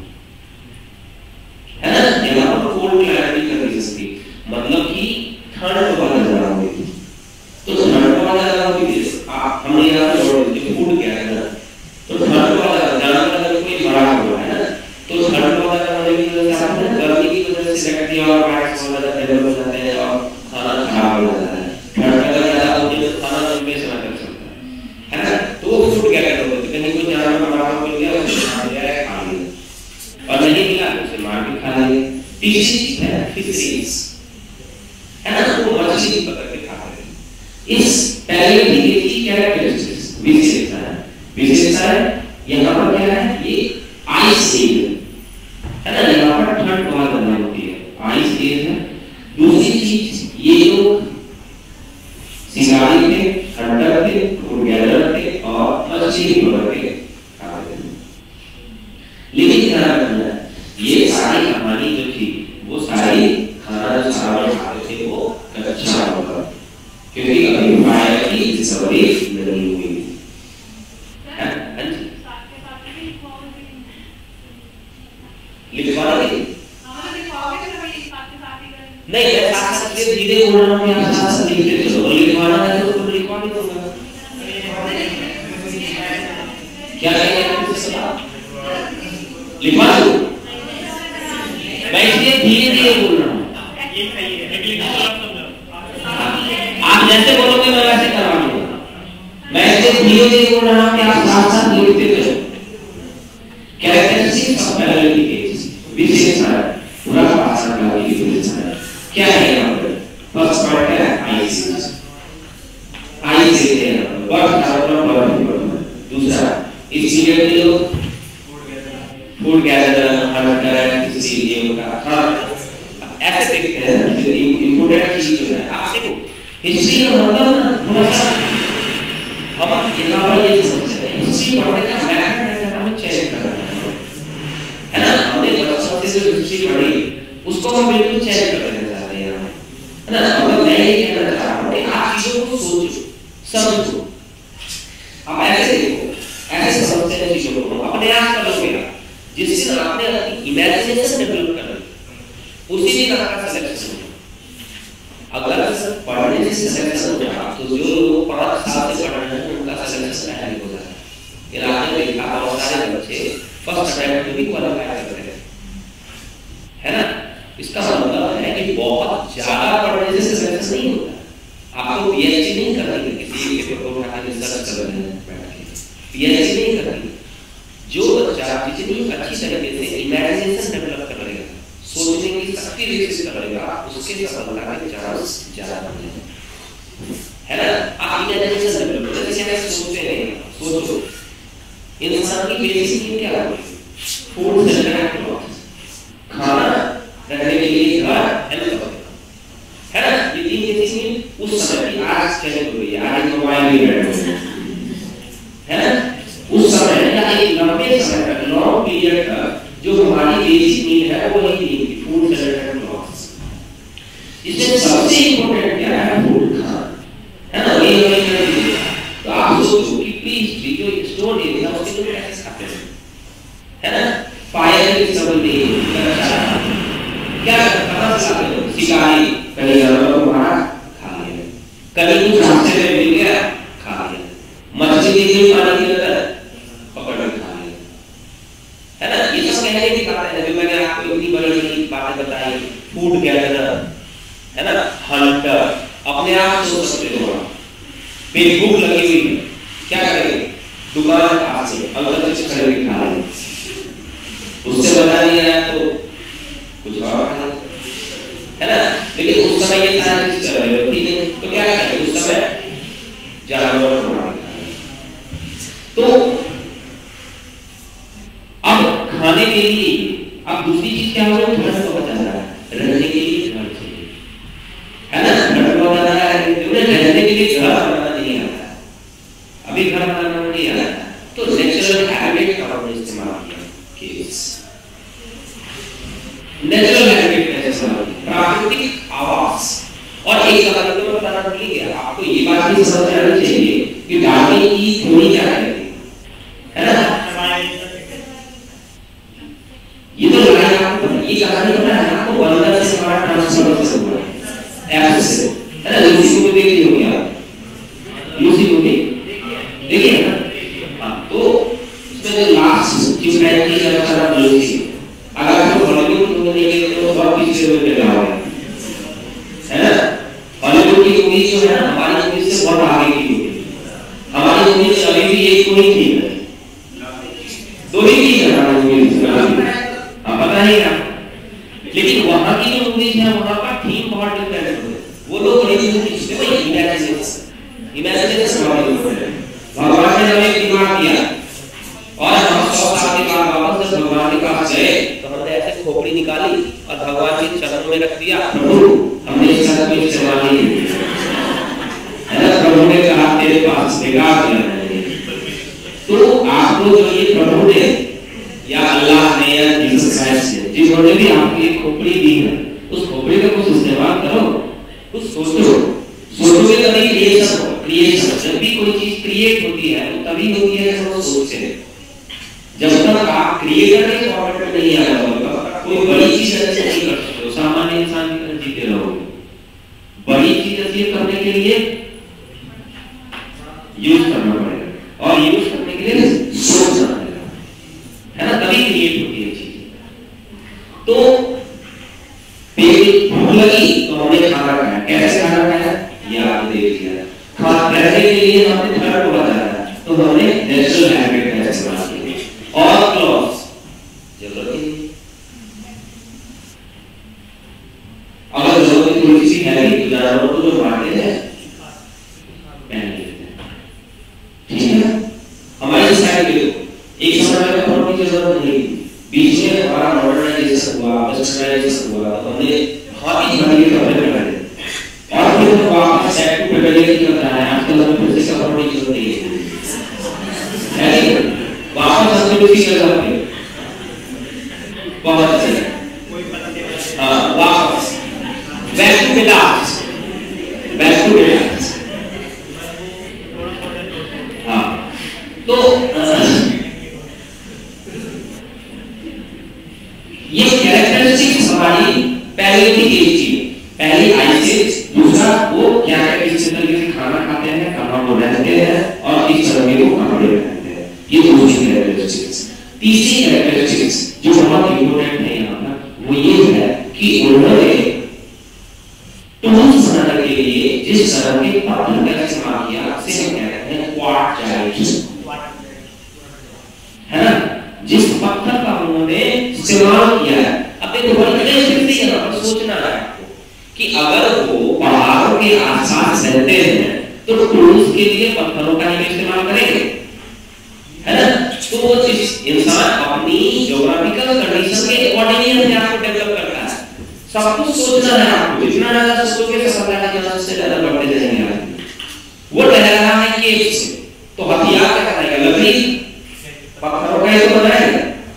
है ना? यहाँ पर कोल्ड क्लैरिटी कंडीशन थी, मतलब कि ठंड वाला जगह हुई। तो ठंड वाला जगह हुई, हमने यहाँ पर फूड क्या है ना, तो ठंड वाला जानवर अगर कोई मरा हुआ है ना, तो ठंड वाला जगह की वजह से आपने गर्मी की वजह से बैक्टीरिया और वायरस वगैरह डेवलप हो जाते हैं और खाना खराब हो जाता है। ठंड अगर ज्यादा होती है तो खाना लंबे समय तक चलता है ना? तो वो फूड क्या करते हैं, कहीं कोई जानवर मरा हुआ मिल गया उसे खा लिया, और नहीं मिला उसे मार के खा लिया। तीसरी चीज है फिशरीज, है ना? वो मछली पकड़ के खा रहे हैं। इस पैरेललिटी की कैरेक्टरिस्टिक्स विशेषताएं यहाँ पर क्या है, ये आइस एज है ना, यहाँ पर ठंड बहुत ज्यादा होती है, आइस एज है। दूसरी चीज, ये लोग शिकारी थे, हंटर थे, फूड गैदरर थे और मछली पकड़ के खाते थे। लेकिन ध्यान रखना, ये सारी कहानी जो थी वो सारी खाना जो सारे खाते थे वो कच्चा होगा, क्योंकि अभी फायर की डिस्कवरी नहीं हुई। लिखवाना नहीं, मैं साथ साथ धीरे बोल रहा हूँ, यहाँ साथ साथ लिखते चलो, लिखवाना है तो लिखवा भी दूंगा। क्या लिखवा दो, मैं इसलिए धीरे धीरे बोल रहा हूँ, आप जैसे बोलोगे मैं वैसे करवा दूंगा। मैं इसलिए धीरे धीरे बोल रहा हूँ कि आप साथ साथ लिखते चलो। कैरेक्टरिस्टिक्स ऑफ पैरेललिटी केस, विशेषताएं, पूरा भाषा का विशेषताएं क्या है यहाँ पर? फर्स्ट पार्ट क्या है? आइस है, बर्फ दूसरा इस पीरियड में लोग फूड गैदरर, हंटर, किसी जीव का हाँ ऐसे देखते हैं। इंपोर्टेंट चीज जो है, आप देखो हिस्ट्री का मतलब ना थोड़ा सा हम यहाँ पर ये समझते हैं, हिस्ट्री पढ़ने का मैथड हमें चेक करना है ना? हमने बचपन से जो हिस्ट्री पढ़ी उसको हम बिल्कुल चेक करना चाहते हैं, है ना? मतलब मैं ये कहना चाह रहा हूँ आप चीजों को सोचो, समझो। आप ऐसे देखो, ऐसे समझते हैं चीजों को, अपने आप करोगे। जिस दिन आपने अपनी इमेजिनेशन डेवलप कर ली उसी दिन आपका सिलेक्शन होगा। अगर पढ़ने से सिलेक्शन हो जाए तो जो लोग 5 साल से पढ़ रहे हैं उनका सिलेक्शन पहले हो जाए। फिर आपने देखा बहुत सारे बच्चे फर्स्ट अटेम्प्ट में भी क्वालिफाई करते हैं, है ना? इसका मतलब है कि बहुत ज्यादा पढ़ने से सिलेक्शन नहीं होता। आपको पीएचडी नहीं करनी है, किसी के पेपर उठा के रिसर्च कर रहे हैं बैठ के, पीएचडी नहीं करनी। जो बच्चा जितनी अच्छी तरीके से इमेजिनेशन डेवलप कर लेगा, सोचने की शक्ति विकसित कर लेगा, उसके सफलता के चांस ज्यादा होते हैं, है ना? आप इमेजिनेशन डेवलप करें, जैसे सोचते हैं, सोचो इंसान की बेसिक नीड क्या है? फूड, शेल्टर एंड क्लॉथ, खाना, रहने के लिए घर, हेल्थ, है ना? ये 3 बेसिक नीड उस समय की आज कैसे हो गई, आज मोबाइल में बैठे है ना? उस समय या एक लंबे समय तक, लॉन्ग पीरियड तक जो हमारी बेसिक नीड है वो वही नीड थी, फूड, शेल्टर एंड क्लॉथ। इसमें सबसे इंपॉर्टेंट क्या है? फूड, खाना, है ना? ये हमें तो आप सोचो कि प्लीज जो स्टोन एरिया उसके लोग कैसे खाते हैं, है ना? फायर की समझ नहीं, क्या कहाँ से खाते हैं? शिकारी कहीं जानवर को मारा खा लिया, कहीं कुछ रास्ते में मिल गया खा लिया, मछली देख ली पानी के अंदर पकड़ के खा लिया, है ना? ये सब कहने की बातें हैं जो मैंने आपको इतनी बड़ी बातें बताई। फूड गैदरर, है ना? हंटर, अपने आप सोच सकते हो, मेरी भूख लगी हुई है, क्या करेंगे? दुकान के पास से अंकल से खरीद के खा लेंगे, उससे बता नहीं आया तो कुछ और खा लेंगे, है ना? लेकिन उस समय ये सारी चीज कर रहे हो, ठीक है? तो क्या करेंगे उस समय? जानवर को मार के तो अब खाने के लिए अब दूसरी चीज क्या हो रही है? ठंड को बचा रहा है, रहने के लिए घर चाहिए, नेचुरल हैबिट है, प्राकृतिक आवास। और एक कहानी तो मैं बताना भूल गया, आपको ये बात भी समझ आनी चाहिए कि डार्विन की थ्योरी क्या है ना? ये तो लड़ाई आपको ये कहानी पता है आपको, बंदर से हमारा ट्रांसफर से हुआ है ऐसे से, है ना? लूसी को देख लियो क्या? लूसी को देखिए ना। हाँ, तो उसमें जो लास्ट जो पैंती है सारा लूसी, अगर आप हॉलीवुड की मूवी देखेंगे तो बहुत पीछे हो गया है ना? हॉलीवुड की मूवी जो है ना हमारी मूवी से बहुत आगे की मूवी, हमारी मूवी से अभी भी एक कोई थी दो ही थी हमारी मूवी, पता नहीं है। लेकिन वहां की जो मूवीज है वहां का थीम बहुत डिफरेंट है। वो लोग बड़ी मूवी इसमें भाई इमेजिनेशन बहुत डिफरेंट है। भगवान ने हमें दिमाग दिया और हम 100 साल के बाद वापस जब भगवान के पास गए तो हमने ऐसे खोपड़ी निकाली और भगवान के चरणों में रख दिया, प्रभु हमने इसका कोई सेवा नहीं की है ना? प्रभु ने कहा तेरे पास बेकार किया। तो आपको जो ये प्रभु ने या अल्लाह ने या जीसस क्राइस्ट ने जिन्होंने भी आपको एक खोपड़ी दी है, उस खोपड़ी का कुछ इस्तेमाल करो, कुछ सोचो। सोचोगे तभी क्रिएशन हो। क्रिएशन जब भी कोई चीज क्रिएट होती है तो तभी होती है जब वो सोचते हैं। जब तक आप क्रिएटर के फॉर्मेट में नहीं आ जाओगे कोई बड़ी चीज ऐसे नहीं कर सकते, सामान्य इंसान की तरह जीते रहोगे। बड़ी चीज अचीव करने के लिए यूज करना पड़ेगा और यूज करने के लिए सोचना पड़ेगा, है ना? तभी क्रिएट होती है चीज। तो पेट भूख लगी तो हमने खाना खाया, कैसे खाना खाया ये आपने देख लिया। खाने के लिए हमने थर्ड को बताया तो हमने नेचुरल हैबिट का इस्तेमाल किया। और क्लॉथ्स जरूरत नहीं, अगर जरूरत थोड़ी सी है तो जानवरों को जो मारते हैं पहन लेते हैं, ठीक है? हमारी सोसाइटी में एक समय में कपड़ों की जरूरत नहीं, बीच में हमारा मॉडर्नाइजेशन हुआ, वेस्टर्नाइजेशन हुआ, तो हमने बहुत ही भारी कपड़े पहने और फिर तो वापस सेट टू पेडलिंग की करता है। आजकल हमें फिर से कपड़ों की जरूरत नहीं है, वापस हमने उसी जगह पे बहुत अच्छे वापस बैक टू बिलास, बैक टू बिलास। हाँ, तो ये कैरेक्टरिस्टिक्स हमारी पहले की एक चीज, पहली आइसिस, दूसरा वो क्या है किस तरीके से खाना खाते हैं, कहाँ वो रहते हैं और किस तरह के वो कपड़े पहनते हैं, ये दो कैरेक्टरिस्टिक्स। तीसरी कैरेक्टरिस्टिक्स जो बहुत इंपॉर्टेंट है यहाँ पर वो ये है कि उन्होंने टूल्स बनाने के लिए जिस तरह के पत्थर का इस्तेमाल किया उसे हम कहते हैं क्वार्टजाइट, है ना? जिस पत्थर का उन्होंने इस्तेमाल किया है, अब देखो बड़ी क्लियरली है ना, सोचना है आपको कि अगर वो पहाड़ों के आसपास रहते हैं तो टूल्स के लिए पत्थरों का ही इस्तेमाल करेंगे, है ना? तो वो जिस इंसान अपनी ज्योग्राफिकल कंडीशन के अकॉर्डिंग अपने आप को डेवलप करता है। सब कुछ सोचना है आपको, जितना ज्यादा सोचोगे सफलता का चांस से ज्यादा बढ़ते जाएंगे आप। वो रह रहा है कि तो हथियार क्या करेगा, लकड़ी पत्थरों का ही तो बनाएगा,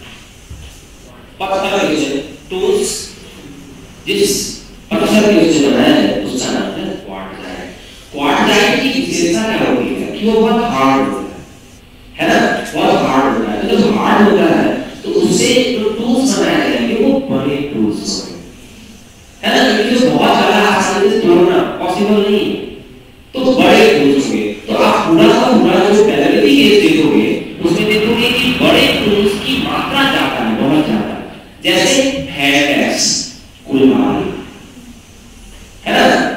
पत्थर के टूल्स जिस पत्थर के से बनाया है उसका नाम है क्वार्टजाइट। क्वार्टजाइट की विशेषता क्या होती है कि वो बहुत हार्ड होता है ना? बहुत हार्ड होता है। तो जब हार्ड होता है तो उससे जो टूल्स बनाए जाएंगे वो बड़े टूल्स होंगे, है ना? क्योंकि जो बहुत ज्यादा आसानी से तोड़ना पॉसिबल नहीं है, तो बड़े टूल्स होंगे। तो आप पूरा का पूरा जो पैरेलली केस देखोगे उसमें देखोगे कि बड़े टूल्स की मात्रा ज्यादा है, बहुत ज्यादा। जैसे हैंड एक्स, कुल्हाड़ी, है ना?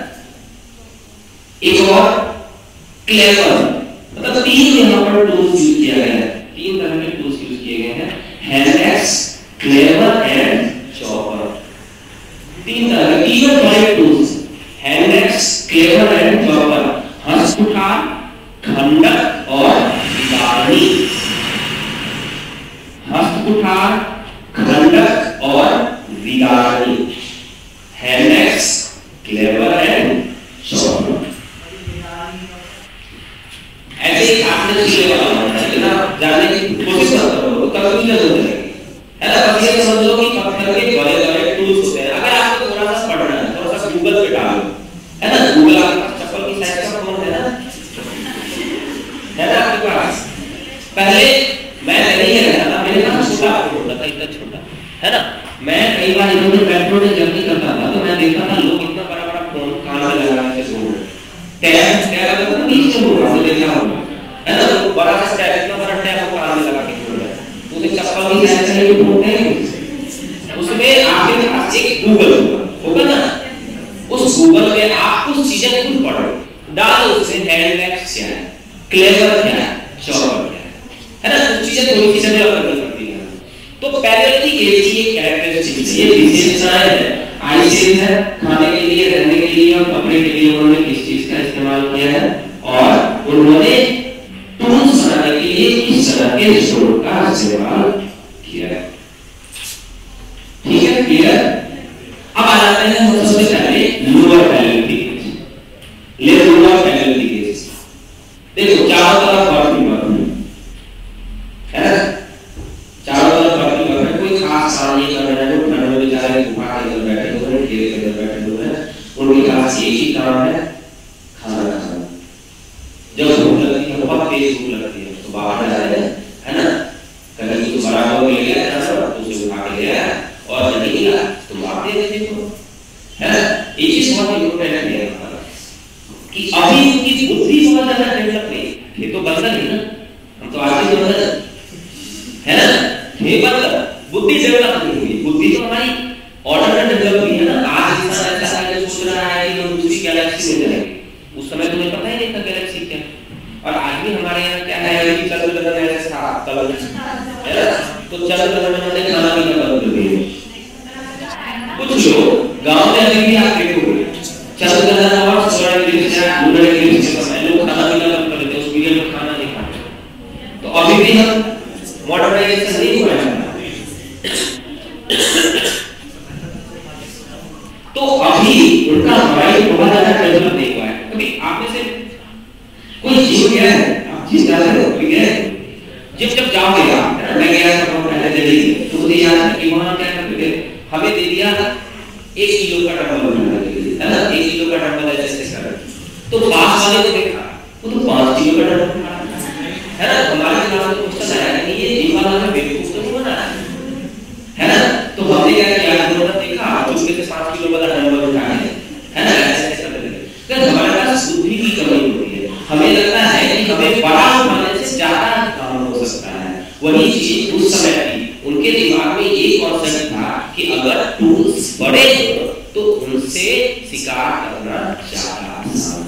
एक और क्लेवर, मतलब तीन यहाँ पर टूल्स यूज किया गया है, तीन तरह के टूल्स यूज किए गए हैं, hand axe, cleaver and chopper. तीन तरह के तीनों बड़े tools, hand axe, cleaver and chopper, हस्तकुठार, खंडक और दाढ़ी। हस्तकुठार, खंडक और विदारणी, hand axe, cleaver and chopper. ऐसे आपने चीजें ना जानने की कोशिश करो, कंफ्यूजन हो जाएगी, है ना? बस ये समझ लो कि पत्थर के बड़े बड़े मुझे मेट्रो में जर्नी करता था तो मैं देखता था लोग इतना बड़ा बड़ा फोन कान में लगा के सो रहे हैं। टैब लगा था बीच में बोल रहा था, देखा होगा है ना, तो बड़ा सा टैब, इतना बड़ा टैब को कान में लगा के सो रहा है, तो उसे चप्पल भी ऐसे नहीं बोलते हैं। उसमें आपके पास एक गूगल होगा ना, उस गूगल पे आप कुछ चीजें खुद पढ़ो, डालो उसमें हैंडबैग्स क्या है, क्लेवर क्या है, चॉपर क्या है ना, कुछ चीजें थोड़ी सी डेवलप करनी पड़ती है। तो पैरेललिटी ये कैरेक्टरिस्टिक्स, ये विशेषताएं हैं। आईसीएस है खाने के लिए, रहने के लिए और कपड़े के लिए उन्होंने किस चीज का इस्तेमाल किया है, और उन्होंने टूल्स बनाने के लिए किस तरह के रिसोर्स का इस्तेमाल किया है। ठीक है, क्लियर। अब आ जाते हैं हम सबसे पहले लोअर पैरेललिटी केस। ले लोअर पैरेललिटी केस, देखो चारों तरफ बर्फ ही बर्फ है ना, चारों तरफ बर्फ ही बर्फ है, कोई खास काम नहीं कर रहे हैं, जो ठंड में बेचारे गुफा के अंदर बैठे हुए हैं, घेरे के अंदर बैठे हुए हैं, उनके पास एक ही काम है, खाना खाना। जब भूख लगती है, बहुत तेज भूख लगती है, तो बाहर जा रहे हैं है ना, कहीं तो बड़ा हो गया है ना, तो उसे उठा के ले आया, और नहीं मिला तो आप दे देते हो, है ना। ये चीज बहुत इंपॉर्टेंट है कि अभी उनकी बुद्धि बहुत ज्यादा डेवलप नहीं, ये तो बंदा नहीं ना, हम तो आज ही बंदा है ना, ये बंदा बुद्धि डेवलप नहीं हुई, बुद्धि तो हमारी ऑर्डर में डेवलप हुई है ना। आज इंसान ऐसा है जो सोच रहा है कि हम दूसरी गैलेक्सी में जाएंगे, उस समय तुम्हें पता ही नहीं था गैलेक्सी क्या, और आज भी हमारे यहाँ क्या है कि चल गगन ऐसे साफ कलर है ना, तो चल गगन में खाना पीना बंद कर दिए। कुछ लोग गांव में अभी भी आप देखोगे चल गगन और सोलर इक्लिप्स या लूनर इक्लिप्स के समय लोग खाना पीना बंद कर देते हैं, उस पीरियड में खाना नहीं खाते। तो अभी भी हम मॉडर्नाइजेशन नहीं हुआ है, तो अभी उनका माइंड बहुत ज्यादा डेवलप नहीं हुआ है। कभी आप में से कोई जीव गया है, आप चीज जा रहे हो, कोई गया है, जब जाओगे आप, मैं गया था पहले दिल्ली, तो मुझे याद है कि वहां क्या करते थे, हमें दे दिया 1 किलो का डंबल बनाने के लिए, है ना, 1 किलो का डंबल ऐसे कर, तो पास वाले को देखा वो तो 5 किलो का डंबल है ना, हमारे दिमाग में क्वेश्चन आया कि ये जीव वाला में बेवकूफ तो नहीं बना है ना, तो हमने क्या किया, उन्होंने देखा उसके से 5 किलो वाला डंबल उठाया है ना, ऐसे करते थे। तो हमारे पास बुद्धि की कमी होती है, हमें लगता है कि हमें बड़ा उठाने से ज्यादा काम हो सकता है। वही चीज उस समय थी, उनके दिमाग में ये कॉन्सेप्ट था कि अगर टूल्स बड़े हो तो उनसे शिकार करना ज्यादा आसान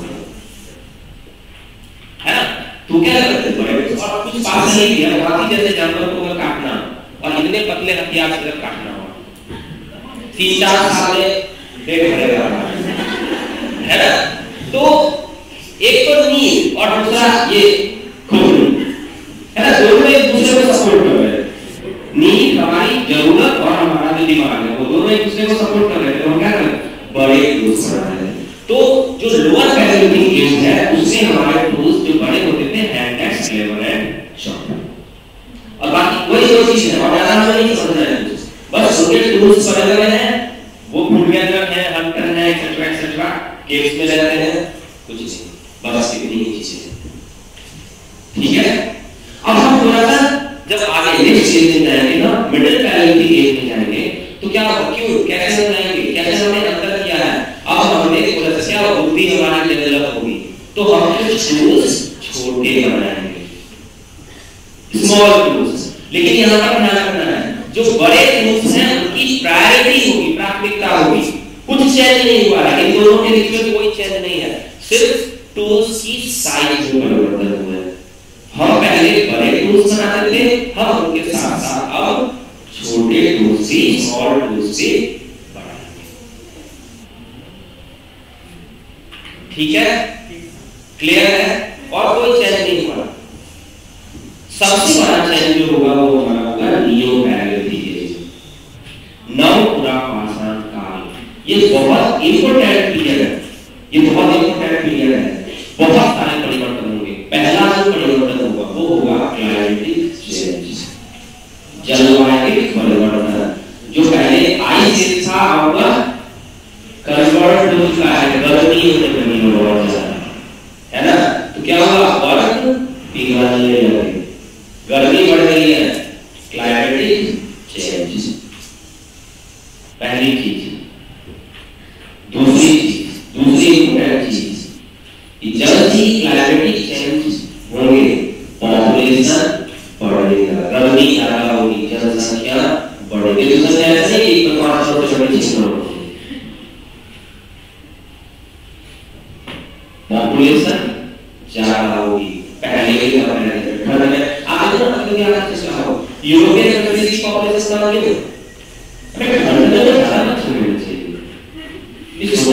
है ना। तो क्या करते बड़े और कुछ पास नहीं किया, हाथी जैसे जानवर को काटना और इतने पतले हथियार से काटना हो 3-4 साल में पेट भरेगा है ना। तो एक तो नींद और दूसरा ये खून है ना, दोनों एक दूसरे को सपोर्ट कर रहे हैं। नींद हमारी जरूरत और हमारा जो दिमाग है वो दोनों एक दूसरे को सपोर्ट कर रहे हैं, तो हम क्या करें, बड़े टूल्स बना रहे हैं। तो जो लोअर पैरेललिटी केस है उसमें हमारे टूल्स जो बड़े होते थे हैंडबैग्स, क्लेवर एंड चॉपर, और बाकी वही दो चीज है और ज्यादा हमें नहीं समझ रहे हैं, बस उनके टूल्स बड़े हैं, वो बुनियाद है, हंटर है, एक्सेट्रा एक्सेट्रा, केव्स में रहते हैं, कुछ नहीं, बस इतनी ही चीजें। ठीक है, अब हम थोड़ा सा जब आगे नेक्स्ट स्टेज में जाएंगे ना, मिडिल पैरेललिटी केस में जाएंगे, तो क्या होगा, क्यों कैसे बनाएंगे, कैसे हमने अंतर किया है, अब हमने थोड़ा सा क्या बुद्धि हमारी डेवलप होगी, तो हम कुछ टूल्स छोटे बनाएंगे, स्मॉल टूल्स। लेकिन यहाँ पर ध्यान रखना है, जो बड़े टूल्स हैं उनकी प्रायोरिटी होगी, प्राथमिकता होगी। कुछ चेंज नहीं हुआ है, इन दोनों के बीच में कोई चेंज नहीं है, सिर्फ टूल्स की साइज में परिवर्तन हुआ है। हम पहले बड़े टूल्स बनाते थे, हम उनके साथ साथ अब छोटे टूल्स भी, स्मॉल टूल्स भी बनाएंगे। ठीक है, क्लियर है, और कोई चेंज नहीं हुआ। सबसे बड़ा चेंज जो होगा वो हमारा होगा नियो पैरेललिटी केस, नवपुरापाषाण काल। ये बहुत इंपॉर्टेंट पीरियड है, ये बहुत इंपॉर्टेंट पीरियड है, बहुत सारे परिवर्तन होंगे। पहला जो परिवर्तन होगा वो होगा क्लाइमेटिक चेंज, जलवायु परिवर्तन। जो पहले आइस था होगा कन्वर्ट हो चुका है, गर्मी होने लगी बहुत ज्यादा, है ना। तो क्या होगा, बर्फ पिघलने लगी, गर्मी बढ़ गई है, क्लाइमेटिक चेंज पहली चीज। दूसरी इम्पोर्टेंट चीज, जब ही क्लाइमेटिक चेंज होंगे पॉपुलेशन बढ़ेगा, गर्मी ज्यादा होगी, जनसंख्या बढ़ेगी। जनसंख्या ऐसे ही एक प्रकार से बड़ी चीज होगी, पॉपुलेशन ज्यादा होगी। पहले के ठंड में आप देखो ना, कभी आप कैसे हो यूरोपियन कंट्रीज की पॉपुलेशन कम क्यों? अरे ठंड में तो ज्यादा मत होनी चाहिए। इसको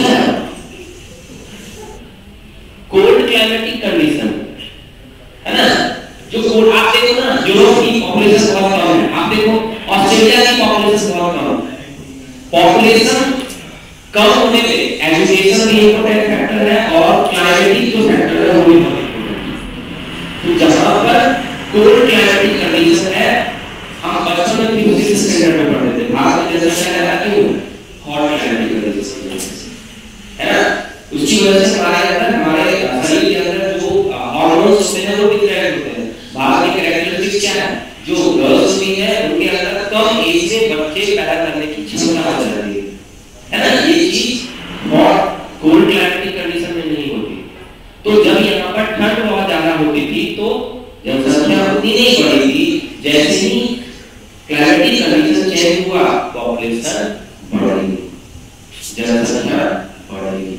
कोल्ड क्लाइमेटिक कंडीशन है ना, जो कोल्ड आप देखो ना, यूरोप की पॉपुलेशन बहुत कम है। आप देखो ऑस्ट्रेलिया की पॉपुलेशन बहुत कम है। पॉपुलेशन कम होने पे एजुकेशन भी इंपॉर्टेंट फैक्टर है और क्लाइमेटिक जो फैक्टर है वो भी इंपॉर्टेंट है। तो जहां पर कोल्ड क्लाइमेटिक कंडीशन है, हम बचपन में भी उसी स्टैंडर्ड में पढ़ते थे। भारत में जनसंख्या ज्यादा क्यों? हॉट क्लाइमेटिक कंडीशन है ना, उसकी वजह से हमारे अंदर, हमारे शरीर के अंदर जो हार्मोन्स होते हैं वो डिक्राइब होते हैं। भारत की कैरेक्टरिस्टिक्स क्या है? जो गर्ल्स भी है उनके अंदर कम एज से बच्चे पैदा करने की क्षमता हो जाती है ना। ये चीज हॉट कोल्ड क्लाइमेटिक कंडीशन में नहीं होती। तो जब यहाँ पर ठंड बहुत ज्यादा होती थी तो जनसंख्या उतनी नहीं बढ़ी थी। जैसे ही क्लाइमेटिक कंडीशन चेंज हुआ, पॉपुलेशन बढ़ी, जनसंख्या बढ़ेगी।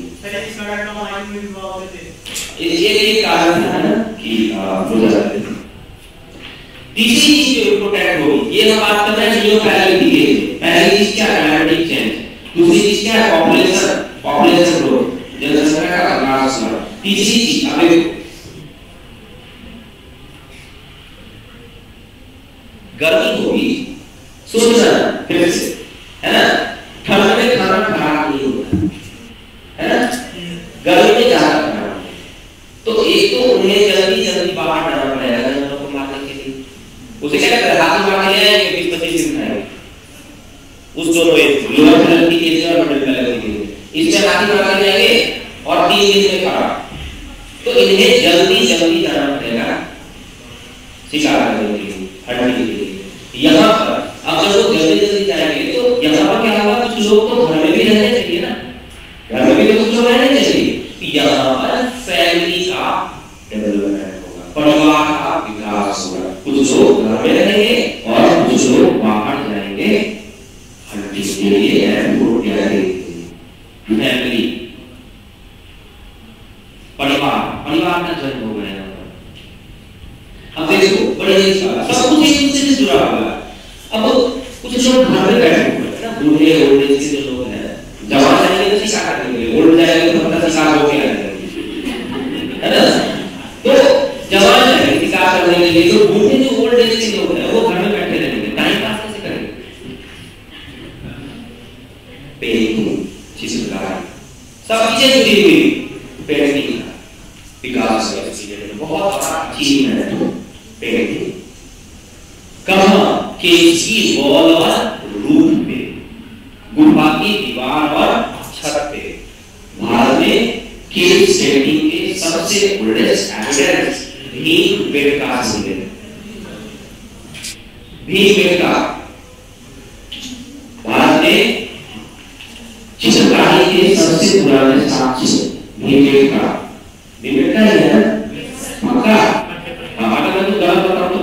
ये एक कारण है ना कि हो जाते हैं। तीसरी चीज जो इम्पोर्टेंट होगी, ये हम बात कर रहे हैं न्यूक्लियर की। पहली चीज क्या? Climatic change. दूसरी चीज क्या है? पॉपुलेशन ग्रोथ, जनसंख्या का ह्रास होना। तीसरी चीज अब गर्मी होगी, सोचना फिर से है ना, ठंड में खाना खराब नहीं होता है ना, गर्मी में ज्यादा खराब। तो एक तो उन्हें जल्दी बाहर जाना पड़ेगा जानवरों को मारने के लिए। उसे क्या करते हैं? हाथ मार के आएंगे, 20-25 दिन खाएंगे उस दोनों लोअर फैमिली के लिए और मिडिल फैमिली के लिए। इसमें हाथी मार के जाएंगे और 3 दिन में खराब। तो इन्हें जल्दी जाना पड़ेगा शिकार करने के लिए, हटने के लिए। यहाँ पर अब जब वो जल्दी जाएंगे तो यहाँ पर क्या होगा? कुछ लोग तो घर में भी रहने चाहिए ना, घर में भी तो कुछ लोग रहने चाहिए। यहाँ पर फैमिली का डेवलपमेंट होगा, परिवार का विकास होगा। कुछ लोग घर में रहेंगे और कुछ लोग बाहर जाएंगे हंटिंग के लिए या फूड गैदरिंग के लिए। फैमिली, परिवार का जन्म हो गया। अब देखो बड़े सब कुछ एक दूसरे से जुड़ा हुआ है। अब कुछ लोग घर में बैठे हुए हैं ना, बूढ़े ओल्ड एज के जो लोग हैं, जवान जाएंगे तो शिकार करेंगे, ओल्ड जाएंगे तो अपना शिकार होके आएंगे, है ना। तो जवान जाएंगे शिकार करने के लिए, तो बूढ़े जो ओल्ड एज के लोग हैं वो घर में बैठे रहेंगे, टाइम पास कैसे करेंगे? पेंटिंग, चित्रकारी, सब चीजें जुड़ी हुई। पेंटिंग का विकास है, बहुत बड़ा अचीवमेंट है पेंटिंग। कहाँ? केव्स की वॉल और रूफ पे, गुफा की दीवार और छत पे। भारत में केव पेंटिंग के सबसे ओल्डेस्ट एविडेंस भीमबेटका से मिले। भीमबेटका भारत में चित्रकारी के सबसे पुराने साक्ष्य भीमबेटका ही है पक्का। हमारा तो गलत बताओ तो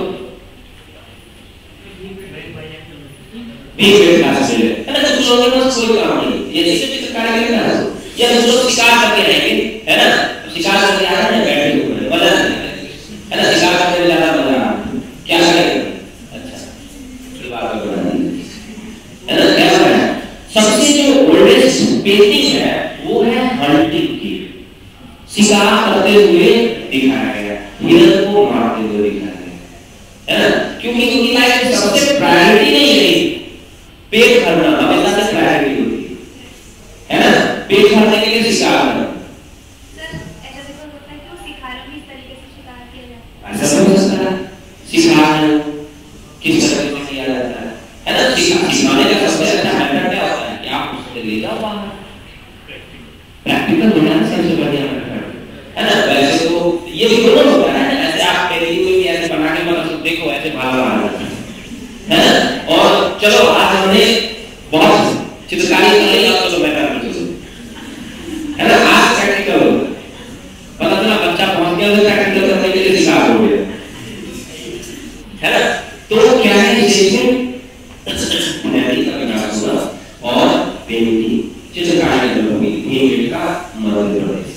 भीमबेटका से मिले है ना। कुछ लोगों के पास कोई काम नहीं, ये जैसे चित्रकारी करना है या कुछ लोग शिकार करके रहेंगे, है ना। शिकार करके आ रहे हैं, बैठे हुए हैं, मजा है ना। शिकार करने में ज्यादा मजा आ रहा है, क्या करेंगे? अच्छा दीवार पर बनाएंगे, है ना। क्या है? सबसे जो ओल्डेस्ट पेंटिंग है वो है हंटिंग की, शिकार करते हुए दिखाया गया, हिरण को मारते हुए दिखाया गया, है ना। क्योंकि उनकी लाइफ में सबसे प्रायोरिटी नहीं रही पेट भरना, हमेशा से प्रायोरिटी होती है ना, पेट भरने के लिए शिकार करना। सर ऐसा भी होता है कि वो शिकारों में इस तरीके से शिकार किया जाता है। ऐसा हो सकता है, शिकार किस तरह से किया जाता है ना। शिकाने का सबसे अच्छा मेथड क्या होता है कि आप उसको ले जाओ बाहर, प्रैक्टिकल होना सबसे बढ़िया मेथड है ना। वैसे तो ये भी दोनों होता है ना, ऐसे आप पेंटिंग में भी ऐसे बना के मतलब देखो ऐसे भागा है ना। और चलो आज हमने बहुत चित्रकारी नहीं आप तो बेटा है ना। आज प्रैक्टिकल हो पता चला बच्चा पहुंच गया तो प्रैक्टिकल करने के लिए सिखा हो गया है ना। तो क्या है स्टेशन नदी का विकास हुआ और पेंटिंग चित्रकारी होगी हेमलेट का मंदिर बने।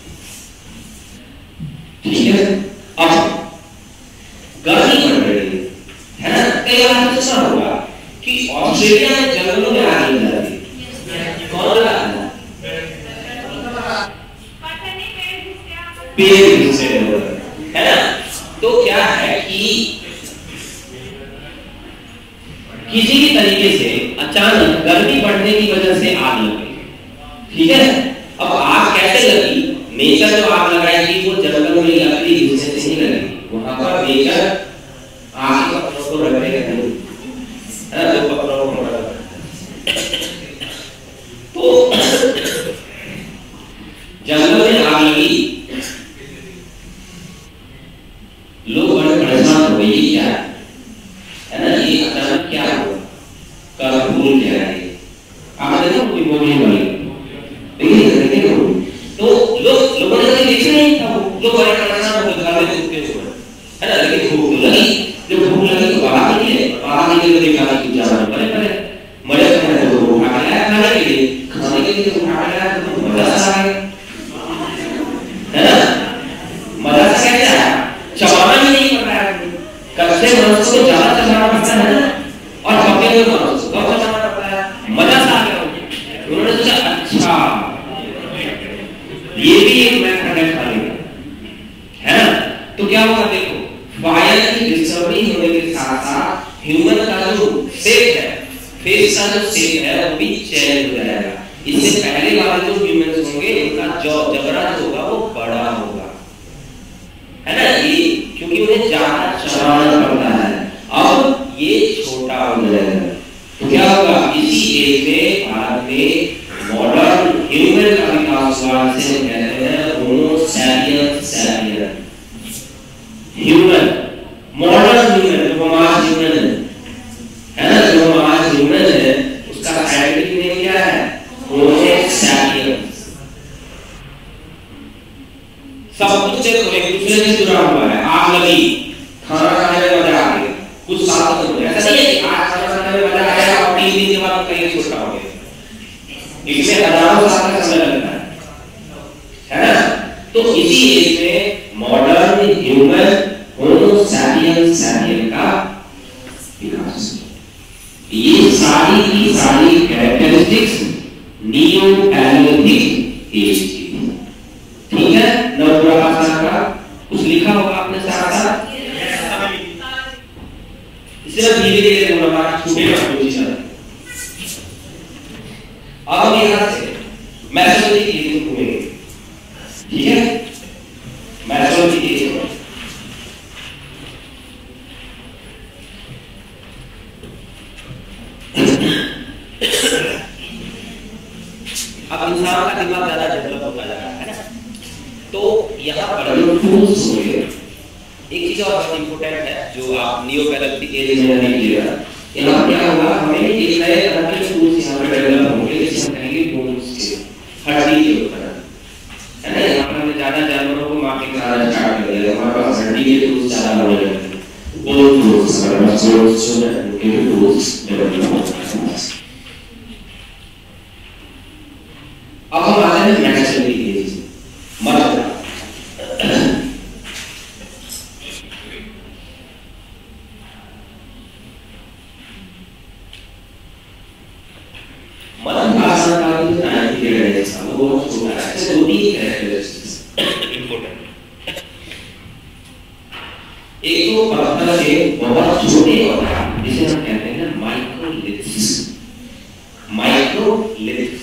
ठीक है, अब गर्मी बढ़ रही है ना। कई बार ऐसा होगा कि ऑस्ट्रेलिया में जंगलों में आग लग जाती है। कौन लगाता है? पेड़ घुसे है ना। तो क्या है कि किसी भी तरीके से अचानक गर्मी बढ़ने की वजह से आग लग गई। ठीक है, अब आग कैसे लगी? नेचर जो आग लगाएगी वो जंगल में लकड़ी घुसने से नहीं लगेगी। वहां पर नेचर आग के पत्थरों को रगड़ेगा नहीं है ना, तो पत्थरों को रगड़ेगा। तो जंगल में आग लगी, लोग बड़े परेशान हो गए, ये क्या है ना, ये अचानक क्या हुआ, कल भूल क्या है। आपने देखा कोई मूवी वाली देखिए तो लोगों ने देखा नहीं था, लोग बड़े परेशान हो गए उसके ऊपर है ना। लेकिन भूख तो लगी, जब भूख लगी तो बाहर निकले, बाहर निकले तो देखा कि जानवर बड़े बड़े मरे थे, तो वो उठा के लाया खाने के लिए तो उठा के लाया, तो मजा आ गया है ना। मजा से कैसे आया? चबाना ही नहीं पड़ रहा है, कच्चे मांस को ज्यादा चबाना पड़ता है ना, और पके हुए मांस को कम चबाना पड़ता है। मजा आ गया उन्होंने सोचा अच्छा ये भी एक मेथड है खाने का है ना। तो क्या हुआ देखो, फायर की डिस्कवरी होने के साथ साथ ह्यूमन का जो शेप है, फेस का जो शेप है वो भी चेंज हो जाएगा। इससे पहले वाले जो ह्यूमंस होंगे उनका जो जबड़ा जो होगा वो बड़ा होगा है ना, ये क्योंकि उन्हें ज्यादा चबाना पड़ता है। अब ये छोटा हो जाएगा तो क्या होगा, इसी एज में भारत में मॉडर्न ह्यूमन का विकास हुआ, जिसे कहते हैं homo sapiens sapien human. Modern human जो आज ह्यूमन है ना, जो आज ह्यूमन है उसका साइंटिफिक नेम क्या है? Homo sapiens. सब कुछ देखो एक दूसरे से जुड़ा हुआ है। आग लगी, खाना खाने में मजा आ गया, कुछ साथ में ऐसा नहीं है कि आज खाना खाने में मजा आया और 3 दिन के बाद कहीं छोटा हो गया। इसमें हजारों साल का समय लगता है ना। तो इसी एज में modern human homo sapiens sapien का विकास। ये सारी की सारी कैरेक्टरिस्टिक्स नियोपैलियोलिथिक एज की। ठीक है, नवपुरातन का कुछ लिखा होगा आपने साथ इसे धीरे धीरे बोलना छूटेगा पोजीशन। अब यहां से मैथोलॉजी की तरफ घूमेंगे। ठीक है, मैथोलॉजी की तरफ अब इंसान का दिमाग ज्यादा डेवलप होता जा रहा है ना, तो यहाँ पर टूल्स हो गए। एक चीज और बहुत इंपॉर्टेंट है जो आप नियोपैलियोलिथिक एज में नहीं लीजिएगा। यहाँ क्या होगा, हमें एक नए तरह के टूल्स यहाँ पर डेवलप होंगे, जिसे हम कहेंगे बोन्स के, हड्डी के ऊपर है ना। यहाँ पर हमने ज्यादा जानवरों को मार के खाना स्टार्ट कर दिया, हमारे पास हड्डी के टूल्स ज्यादा होने लगे, बोन टूल्स, हमारे पास बोन्स जो है उनके टूल्स डेवलप हो रहे हैं। अब हम आते हैं मैथोलॉजी एज मतलब एक तो पत्थर के बहुत छोटे होता है जिसे हम कहते हैं microliths. Microliths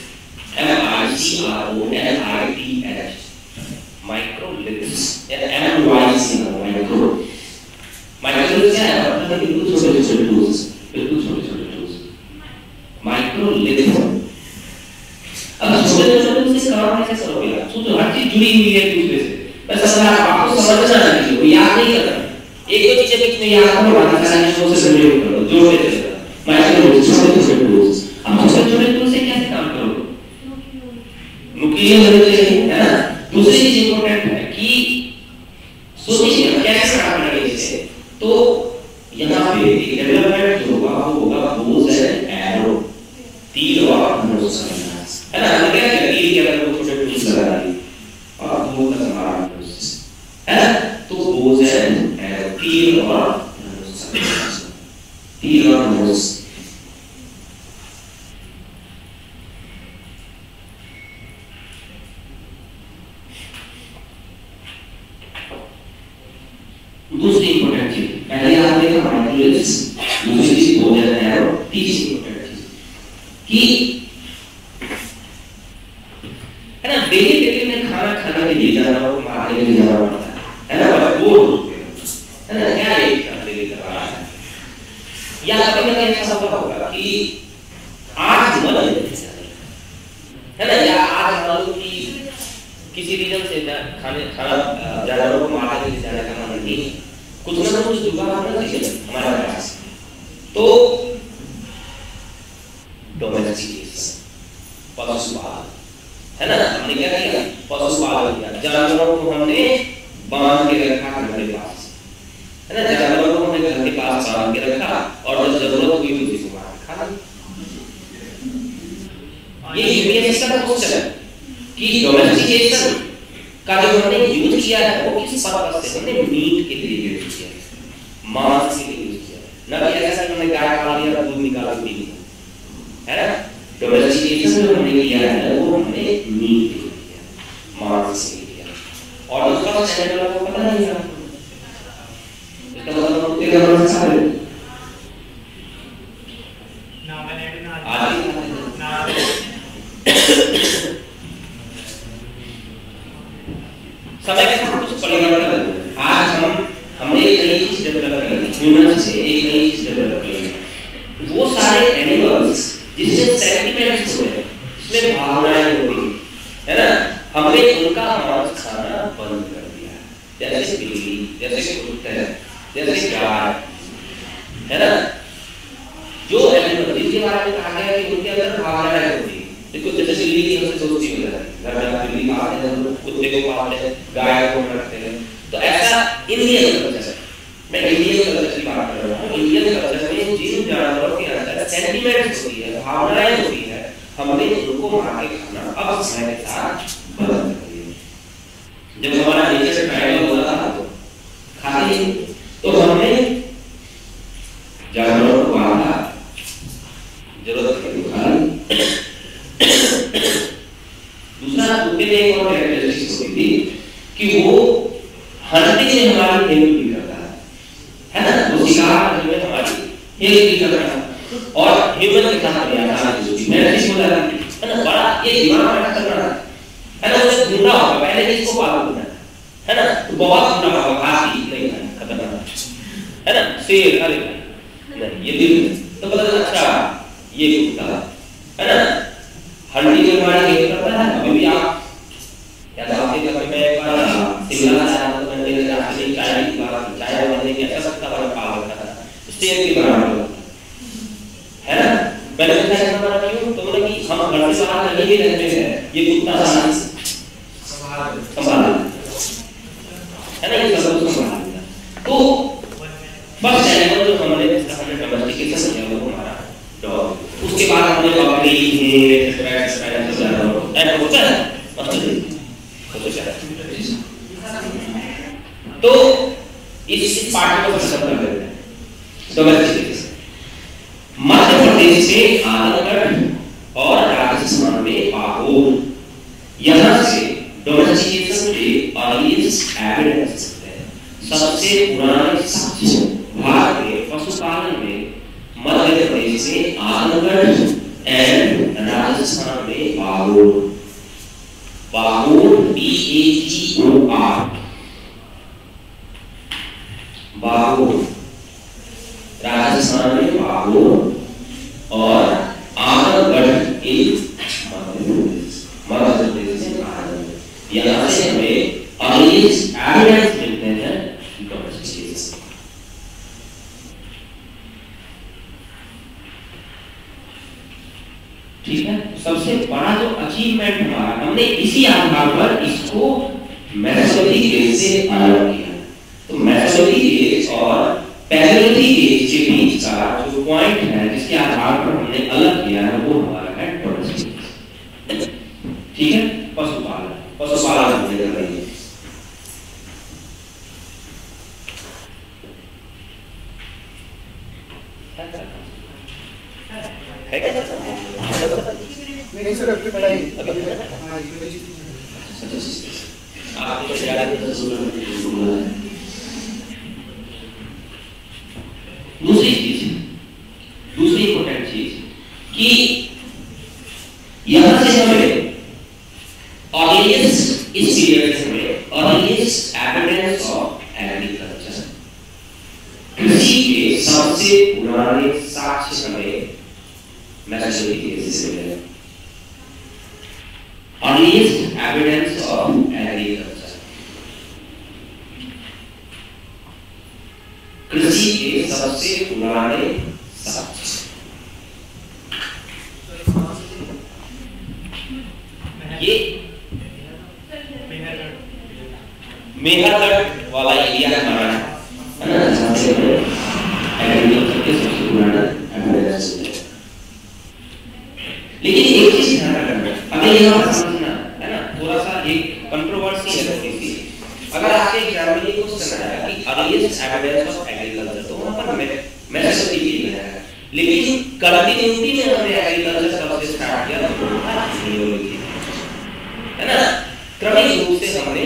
MICROLITH microliths MYC micro. Microliths क्या है? पत्थर के बिल्कुल छोटे छोटे टूल्स, बिल्कुल छोटे छोटे टूल्स माइक्रोलिथ्स। अब छोटे छोटे टूल्स से काम कैसे करोगे आप? सोचो हर चीज जुड़ी हुई है दूसरे से, बस आपको समझना है कि याद नहीं करना। एक दो चीजें बीच में याद करो, बाकी सारी चीजों से रिलेट करो, जोड़ते चलो। माइक्रोलिथ्स छोटे छोटे टूल्स। अब छोटे छोटे टूल्स से कैसे काम करोगे? नुकीले होने चाहिए, है ना। दूसरी चीज इंपॉर्टेंट है कि सोचिए कैसे काम करेंगे इसे। तो यहाँ पे डेवलपमेंट जो होगा वो होगा बोज एंड एरो, तीर और धनुष, है ना। हमने क्या किया, तीर के अंदर वो छोटे टूल्स लगा दिए और बोज का समान है। तो बोज एंड एरो, तीर और धनुष, तीर और धनुष। दूसरी इंपॉर्टेंट चीज, पहले आपने देखा माइक्रोवेव्स, दूसरी चीज बोज एंड एरो, तीसरी इंपॉर्टेंट चीज कि है ना, डेली डेली में खाना खाने के लिए जाना हो, मार्केट में जाना पड़ता है ना, बड़ा बोर होते हैं, है ना। क्या ये डेली कर रहा है, या कभी ना कभी ऐसा होगा कि आज मन नहीं है ना, या आज मान लो कि किसी रीजन से खाना जानवरों को मारने के लिए जाने का मन नहीं, कुछ ना कुछ जुगाड़ होना चाहिए हमारे पास। तो डोमेस्टिकेशन, पशुपालन, है ना। हमने क्या किया, पशुपालन किया, जानवरों को हमने बांध के रखा घर के पास, है ना। जानवरों को हमने घर के पास बांध के रखा और जब जरूरत हुई तो किसी को मार खा लिया। ये यूएस का क्वेश्चन है कि डोमेस्टिकेशन का जो हमने यूज किया है वो किस पर्पस से, हमने मीट के लिए यूज किया है, मांस के लिए यूज किया है, ना कि ऐसा कि हमने गाय पाल लिया दूध निकाल के पी लिया, है ना। डोमेस्टिकेशन जो हमने किया है वो हमने मीट के लिए किया, मांस के लिए किया। और उसका चैनल को पता नहीं है, इसका मतलब हम तेरा मन सारे ना मैंने ना समय के साथ कुछ परिवर्तन। आज हमने एक नई चीज डेवलप की, ह्यूमन से एक नई चीज डेवलप की, वो सारे एनिमल्स जिसमें सेंटिमेंट्स होते हैं, जिसमें भावनाएं होती हैं, है ना, हमने उनका मांस खाना बंद कर दिया। जैसे बिल्ली, जैसे कुत्ते, जैसे गाय, है ना। जो एनिमल जिसके बारे में कहा गया कि उनके अंदर भावनाएं होती हैं, देखो जैसे बिल्ली की हमसे दोस्ती हो जाती है, घर में बिल्ली पालते हैं, कुत्ते को पालते हैं, गाय को रखते हैं। तो ऐसा इंडियन कल्चर, मैं इंडियन कल्चर की बात कर रहा हूँ। इंडियन कल्चर में जिन जानवरों के अंदर सेंटिमेंट्स होती है, भावनाएं होती है, हमने उनको मार के खाना अब समय के साथ बंद कर दिया। जब हमारा नेचर ट्राइबल हो रहा था तो खाते, तो हमने जानवरों को मारा, जरूरत के खाली। दूसरा, कुत्ते में एक और कैरेक्टरिस्टिक होती थी कि वो हंटिंग में हमारी हेल्प भी करता है ना, वो शिकार करने में हमारी हेल्प भी करता है और ह्यूमन के साथ भी आसान है, मैनेज हो जाता है ना। बड़ा ये दिमाग में करना है ना, उसे ढूंढना होगा पहले कि इसको पालना है ना, तो बहुत ढूंढना होगा, हाथी नहीं है खतरनाक, है ना, शेर अरे नहीं ये दिल, तो पता चला अच्छा ये कुत्ता है ना, हंडी में हमारी हेल्प करता है। अभी भी आप या तो आपके घर में एक बार शिमला आया तो मैंने रास्ते में चाय की बात, चाय बनाने की ऐसा सबका बड़ा पाल रखा था, शेर के बराबर है ना। मैंने पूछा ऐसा बना क्यों, तो बोले कि हम घर से बाहर नहीं रहते हैं, ये कुत्ता संभाल है ना, ये सब कुछ संभाल। तो बस एनिमल जो हमने डोमेस्टिकेशन किया वो हमारा डॉग, उसके बाद हमने बकरी तो इस पार्ट को खत्म कर देते हैं। डोमेस्टिकेशन मध्य प्रदेश में आजमगढ़ और राजस्थान में पाहोर, यहाँ से डोमेस्टिकेशन के अर्लीस्ट एविडेंस है। सबसे पुराने साक्ष्य भारत में पशुपालन में मध्य प्रदेश में आजमगढ़ एंड राजस्थान में Pahor, Pahor PAGOR, Pahor Rajasthan में पाहोर और आजमगढ़ इन मध्य प्रदेश में आजमगढ़, यहाँ से हमें अर्लीस्ट एविडेंस मिलते हैं डोमेस्टिकेशन। ठीक है, सबसे बड़ा यहाँ जो अचीवमेंट हमारा, हमने इसी आधार पर इसको मेसोलिथिक एज से अलग किया। तो मेसोलिथिक एज और पैलेयोलिथिक एज के बीच का जो पॉइंट है जिसके आधार पर हमने अलग किया है वो हमारा है डोमेस्टिक। ठीक है, पशुपालन, पशुपालन हमने कर रही है। है क्या नहीं सर अभी पढ़ाई आपको ज्यादा दूसरी इंपॉर्टेंट चीज कि यहां से हमें अर्लीस्ट इस पीरियड में अर्लीस्ट एविडेंस ऑफ एग्रीकल्चर, कृषि के सबसे पुराने साक्ष्य हमें मेसोलिथिक एज से मिले। अर्लीस्ट एविडेंस ऑफ एग्रीकल्चर, कृषि के सबसे पुराने साक्ष्य। ये मेहरगढ़ वाला एरिया हमारा है ना, जहाँ से एग्रीकल्चर के सबसे पुराना एविडेंस है। लेकिन एक चीज ध्यान रखना, हमें यहाँ पर समझना है ना, थोड़ा सा एक कंट्रोवर्सी है थोड़ी सी। अगर आपके एग्जाम में ये क्वेश्चन आया कि अर्लीस्ट एविडेंस ऑफ एग्रीकल्चर, तो वहाँ पर मेसोलिथिक एज है, लेकिन कंटिन्यूटी में हमने एग्रीकल्चर कब से स्टार्ट किया, नियोलिथिक, है ना, क्रमिक रूप से हमने।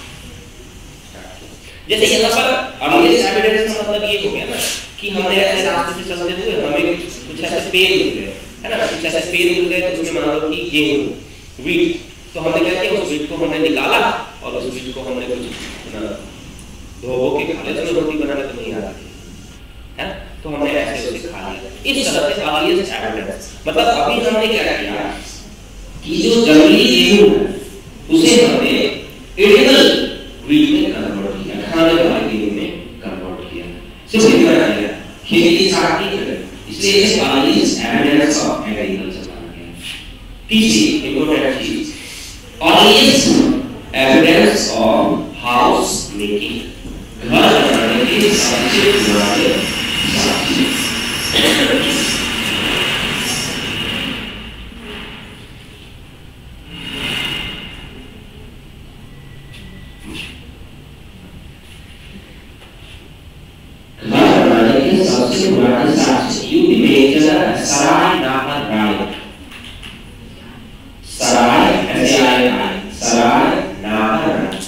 जैसे यहाँ पर अर्लीस्ट एविडेंस का मतलब ये हो गया ना कि हमने ऐसे रास्ते से चलते हुए हमें कुछ ऐसे पेड़ मिल गए, है ना, कुछ ऐसे पेड़ मिल गए तो उसमें मान लो कि गेहूं, वीट, तो हमने क्या किया, उस वीट को हमने निकाला और उस वीट को हमने कुछ धो के खा लिया, उसमें रोटी बनाने तो नहीं आ रही है, तो हमने ऐसे उसे खा लिया। इस तरह से अर्लीस्ट एविडेंस मतलब अभी हमने क्या किया कि जो जंगली गेहूं है उसे हमने एडिबल वीट में कन्वर्ट किया, खाने वाले गेहूं में कन्वर्ट किया, सिर्फ इतना किया, खेती स्टार्ट की है, इसलिए इसे अर्लीस्ट एविडेंस ऑफ एग्रीकल्चर माना गया। तीसरी इंपॉर्टेंट चीज, earliest evidence of house making, घर बनाने के सबसे पुराने साक्ष्य। सबसे पुराने साक्ष्य युद्ध में चला सराय नाहर राय, सराय ऐसे आए सराय नाहर राय।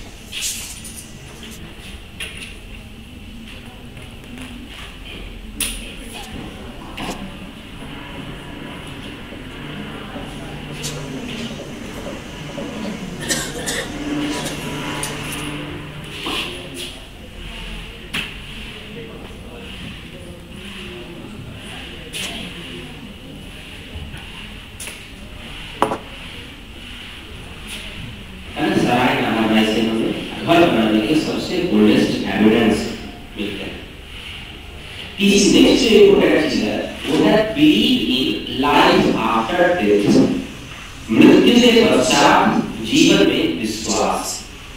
घर बनाने के सबसे ओल्डेस्ट एविडेंस मिलते हैं। तीसरी नेक्स्ट जो इम्पोर्टेंट चीज है वो है believe in life after death, मृत्यु के पश्चात जीवन में विश्वास।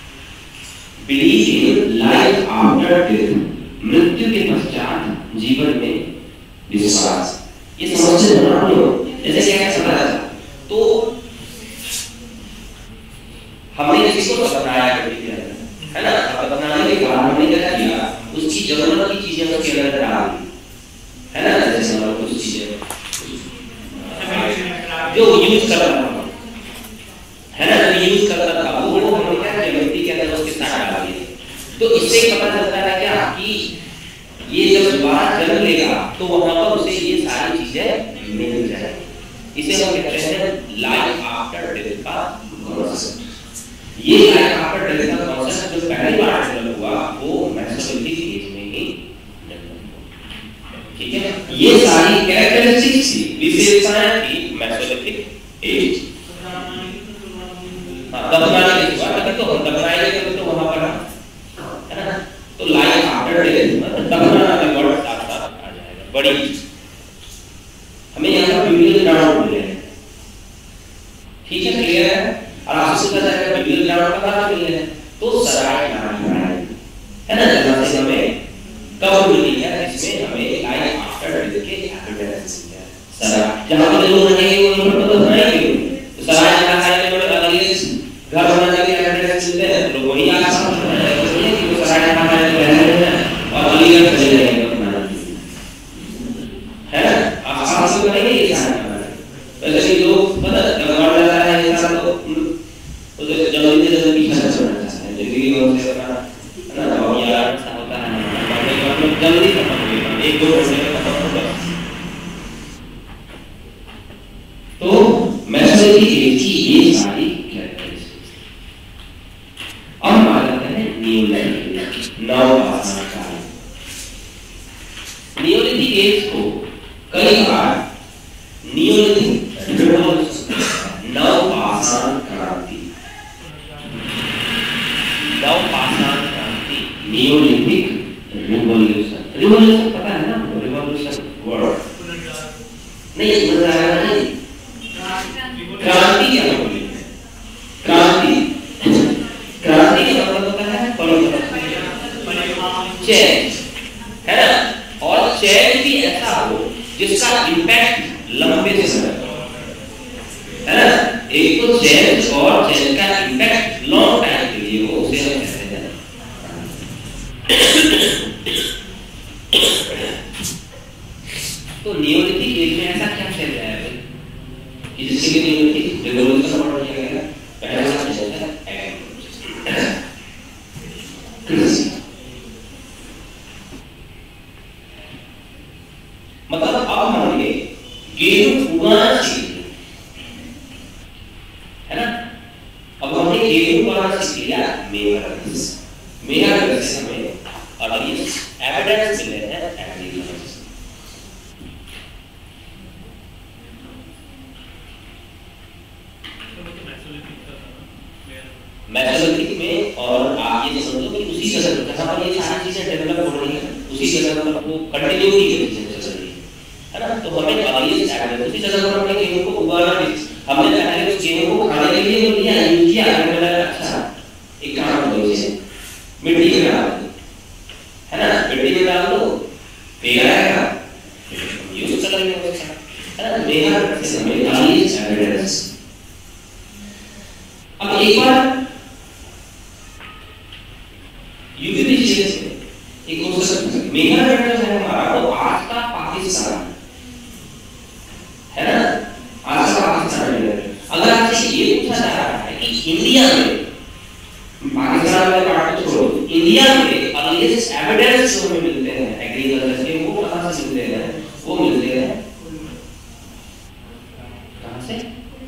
Believe in life after death, मृत्यु के पश्चात जीवन में विश्वास। ये समझ से बना लो, जैसे क्या चल रहा था तो हमने किसी को बताया है ना, बताने के बाद हमने क्या किया, उसकी जरूरत की चीजें उसके अंदर डाल दी, है ना, जैसे हमारा कुछ चीजें जो यूज कर रहा था, है ना, जो यूज करता था वो हमने क्या किया, व्यक्ति के अंदर उसके साथ डाल दिए। तो इससे पता चलता है क्या कि ये जब दोबारा जन्म लेगा तो वहां पर उसे ये सारी चीजें मिल जाएगी। इसे हम कहते हैं लाइफ आफ्टर डेथ का कॉन्सेप्ट। ये लाइफ आफ्टर डेथ का कॉन्सेप्ट जो पहली बार डेवलप हुआ वो मेसोलिथिक एज में ही डेवलप हुआ। ठीक है, ये सारी कैरेक्टरिस्टिक्स थी, विशेषताएं थी मेसोलिथिक एज। दफनाने के बाद अगर तो दफनाएंगे तो वहां पर है ना, तो लाइफ आफ्टर डेथ दफनाना का वर्ड साथ आ जाएगा। बड़ी हमें यहाँ वीडियो डाउनलोड मिले ठीक है, क्लियर है। और आपसे पूछा जाएगा बिब्लिकल ग्रामर का क्या मीनिंग है, तो सराय नाम है ना, जहां से हमें कब मीनिंग है, इसमें हमें लाइक आफ्टर विद के एविडेंस है सराय, जहां पे लोग रहेंगे वो उनको पता बनाएंगे, तो सराय जहां है में अगली घर बनाने के एविडेंस मिलते हैं, लोग वही आसान है कि वो सराय जहां है रहने हैं और अगली घर चले जाएंगे अपना, है ना, आसान से बनाएंगे ये सारा। वैसे लोग पता गड़बड़ लगा है इंसान को, तो जल्दी से जल्दी पीछे छोड़ना चाहते हैं, डिग्री होते हैं ना, और यार ऐसा होता है मतलब जल्दी खत्म हो गया, एक दो घंटे में खत्म हो गया। तो मैथोलॉजी की ये सारी कैरेक्टरिस्टिक्स। अब हम आ जाते हैं नियोलिथिक नवपाषाण काल। नियोलिथिक एज को कई बार नियोलिथिक नवपाषाण क्रांति, नवपाषाण क्रांति, नियोलिथिक रिवॉल्यूशन, रिवॉल्यूशन पता है ना, रिवॉल्यूशन वर्ड नहीं समझ आ रहा है, क्रांति क्या बोलते हैं, क्रांति, क्रांति का मतलब होता है चेंज, है ना, और चेंज भी ऐसा हो जिसका इम्पैक्ट लंबे समय, है ना, एक तो चेंज और चेंज का इम्पैक्ट लॉन्ग टाइम के लिए हो, उसे हम कहते हैं। तो नियोलिथिक एज में ऐसा क्या चल रहा है कि जिसके लिए नियोलिथिक रिवॉल्यूशन वर्ड किया गया, पहला चल रहा है कृषि, मतलब अब हमें गेहूं उगाना सीखना है ना, अब हमने गेहूं उगाना सीख लिया मेगा से हमें, और अब ये एविडेंस मिले हैं एग्रीकल्चर, मैथोलॉजिक में, और आप ये समझो कि उसी जगह जहां पर ये सारी चीजें डेवलप हो रही हैं उसी जगह पर वो कंटिन्यू ही चल रही है ना, तो हमें अगली उसी जगह पर हमने गेहूं को उगाना भी, हमने पहले उस गेहूं को खाने के लिए तो लिया यूज किया, हमें लगा अच्छा एक काम करो इसे मिट्टी में डाल दो, है ना, मिट्टी में डाल दो पेड़ आएगा, यूज कर लेंगे उसका, है ना, मेगा से हमें अगली एविडेंस। अब एक बार यूपी क्षेत्र में एक क्वेश्चन, मेगा जो है हमारा वो आज का पाकिस्तान है ना, आज का पाकिस्तान है। अगर आपसे ये पूछा जा रहा है कि इंडिया में, पाकिस्तान में पार्ट छोड़ो, इंडिया में अर्लीस्ट एविडेंस जो हमें मिलते हैं एग्रीकल्चर के, वो कहां से मिलते हैं, वो मिलते हैं कहां से,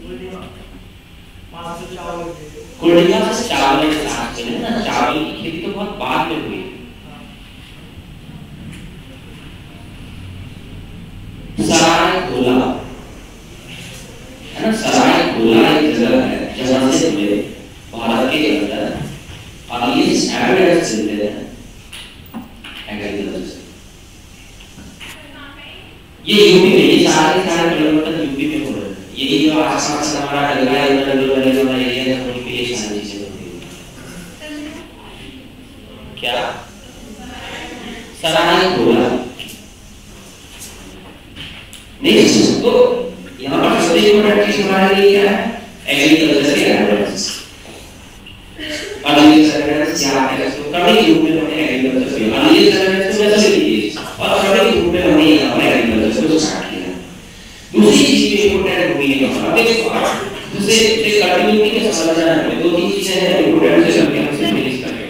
कुर्डिया से चावल के साथ चले ना, चावल की खेती तो बहुत बाद में हुई, सराय गोला है ना, सराय गोला एक जगह है जहां से हमें भारत के अंदर अर्लीस्ट एविडेंस मिलते हैं एग्रीकल्चर से। ये यूपी में, ये सारे परिवर्तन यूपी में हो रहे हैं, यही जो आसपास हमारा एरिया है, वहीं पे ये सारी चीजें होती हैं। क्या सराय गोला नेक्स्ट, तो यहाँ पर सबसे इम्पोर्टेंट चीज हमारे लिए क्या है, एग्रीकल्चर के एविडेंस, अर्लीस्ट एविडेंस क्या है, तो कड़ी रूप में हमने एग्रीकल्चर के अर्लीस्ट एविडेंस को कैसे लिए और कड़ी रूप में हमने यहाँ पर एग्रीकल्चर को स्टार्ट किया। दूसरी चीज भी इम्पोर्टेंट हुई है हमारे जैसे कंटिन्यूटी के समझना है, दो तीन चीजें हैं इम्पोर्टेंट से करके हम फिनिश करेंगे।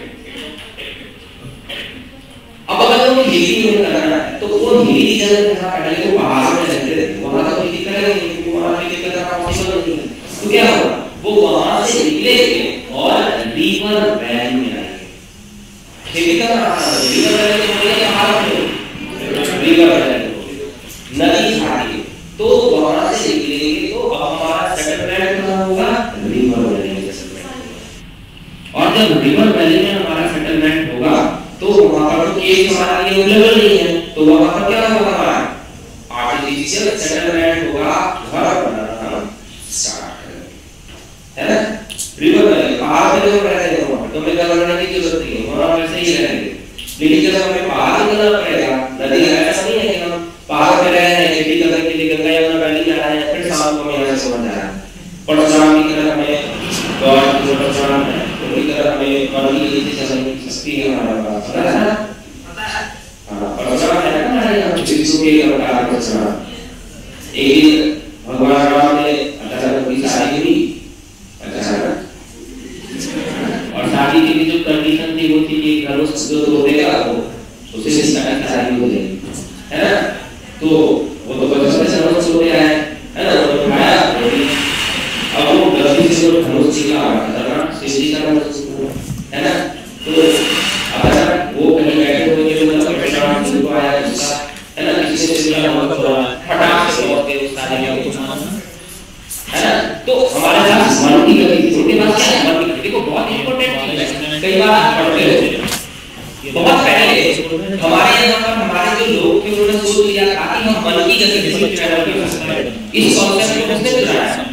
अब अगर वो खेती में करना है तो वो हिली जगह जहां पहले वो पहाड़ में रहते थे वहां तो खेती करेंगे क्योंकि वहां खेती करना पॉसिबल नहीं है, तो क्या होगा, वो वहां से निकलेंगे और रिवर वैली में आएंगे, खेती करना रिवर वैली में पहाड़ में रिवर वैली नदी घाटी, तो वहां से निकलेंगे तो हमारा सेटलमेंट कहां होगा, रिवर वैली में सेटलमेंट। और जब रिवर वैली में हमारा सेटलमेंट होगा तो वहां पर तो केस हमारा लिए अवेलेबल नहीं है, तो वहां पर क्या होगा, हमारा आर्टिफिशियल सेटलमेंट होगा, घर बनाना स्टार्ट करेंगे। है ना? रिवर वैली पहाड़ पे जो रहते हैं वहाँ तो हमें घबराने की जरूरत नहीं है, वहाँ वैसे ही रहेंगे। लेकिन जब हमें पहाड़ निकलना पड़ेगा, नदी ऐसा नहीं है कि हम पहाड़ पे रह रहे हैं खेती करने के लिए गंगा यमुना वैली में आ रहे हैं, फिर शाम को हमें यहाँ से समझ आ रहा है परशुराम की तरह हमें गॉड की परशुराम है, उनकी तरह हमें मन की नीति चलने की शक्ति है हमारे पास, पता है ना? हाँ, परशुराम है ना हमारे यहाँ विष्णु के अवतार परशुराम। एक दिन भगवान राम ने अचानक कोई शादी हुई, अचानक, और शादी के लिए जो कंडीशन थी वो थी कि धनुष जो तोड़ेगा वो उसे शादी हो जाएगी, है ना? तो वो तो बचपन से धनुष तोड़े आए, है ना? वो खाया, अब वो गलती से वो धनुष सीखा, खतरनाक सृष्टि का धनुष, है ना? तो अचानक वो कहीं बैठे हुए थे, मतलब परिणाम से वो आया गुस्सा, है ना? किसी ने सीखा मतलब फटाक से मौत के उस शादी में कुछ, है ना? तो हमारे पास मन की गति, उनके पास क्या है? मन की गति को बहुत इंपॉर्टेंट चीज है। कई बार आप पढ़ते हो, बहुत पहले हमारे यहाँ पर हमारे जो लोग थे उन्होंने सोच लिया था कि हम मन की गति से ट्रैवल कर सकते हैं। इस कॉन्सेप्ट को किसने सुझाया?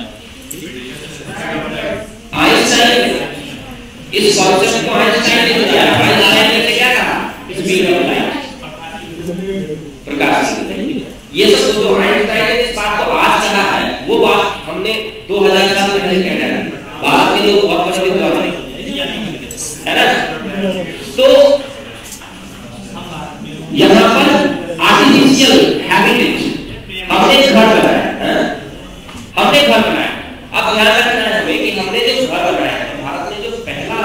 आइंस्टाइन। इस कॉन्सेप्ट को आइंस्टाइन ने सुझाया। आइंस्टाइन ने क्या कहा? स्पीड ऑफ लाइट, प्रकाश की गति। ये सब जो आइंस्टाइन ने इस बात को आज कहा है, वो बात हमने 2000 साल पहले कह रहे हैं। बाद में लोग बहुत बड़े विद्वान है ना? तो यहाँ पर आर्टिफिशियल हैबिटेट हमने घर बनाया है, हमने घर बनाया। अब ध्यान रखना है हमें कि हमने जो घर बनाया है, भारत में जो पहला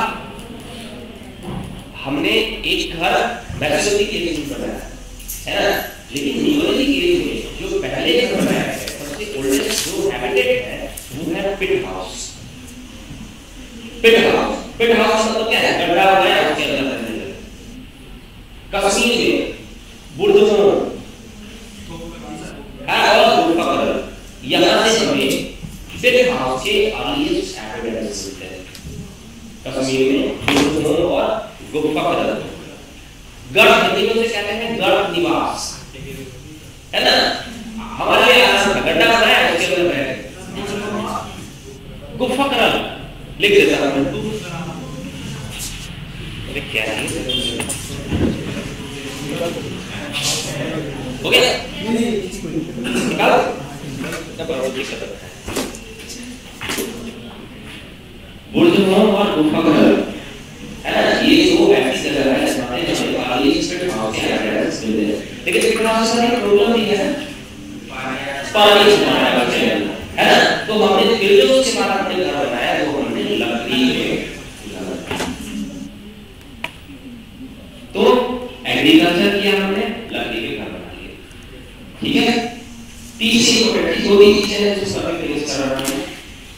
हमने एक घर मैक्सिमली के लिए बनाया है ना, लेकिन न्यूरली के लिए जो पहले घर बनाया है, सबसे ओल्डेस्ट जो हैबिटेट है वो है pit house. Pit house, pit house मतलब क्या है? गड्ढा बनाया उसके अंदर रहने लगे। कश्मीर में बुर्दमों और गुफा, यहाँ से हमें पिट हाउस के अर्लीस्ट एविडेंस मिलते हैं। कश्मीर में बुर्दमों और गुफा गढ़, हिंदी में उसे कहते हैं गढ़ निवास, है ना? हमारे लिए आसान था, गड्ढा बनाया उसके अंदर बैठे गुफा करल लिख देता हूं। अरे क्या है? हो गया? निकालो। तब और लिख देता है। बुर्दमों और गुफा करल, है ना? ये दो ऐसी जगह है जहां पे हमें अर्लीस्ट पिट हाउस के एविडेंस मिलते हैं। लेकिन पिट हाउस का एक प्रॉब्लम भी है, पानी है ना? तो हमने फिर जो उसके बाद अपने घर बनाया वो हमने लकड़ी में, तो एग्रीकल्चर किया हमने, लकड़ी के घर बना लिए, ठीक है? तीसरी प्रोडक्ट दो भी चीजें हैं जो सभी फिनिश कर रहा हूं।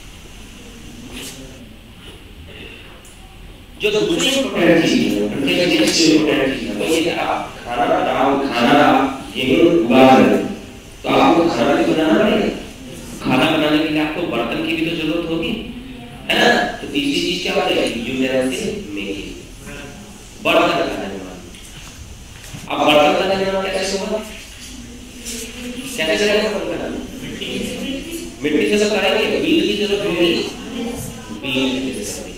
जो दूसरी प्रोडक्ट चीज है, वो ये कि आप खाना बनाओ, खाना गेहूं उगा रहे हो तो आपको खाना भी बनाना पड़ेगा। खाना बनाने के लिए आपको बर्तन की भी तो जरूरत होगी, है ना? तो तीसरी चीज क्या हो जाएगी? यूटेंसिल मेकिंग, बर्तन बनाने वाला। अब बर्तन बनाने वाला कैसे होगा? कैसे करेंगे बर्तन? मिट्टी से तो करेंगे, बीज की जरूरत होगी, बीज की जरूरत।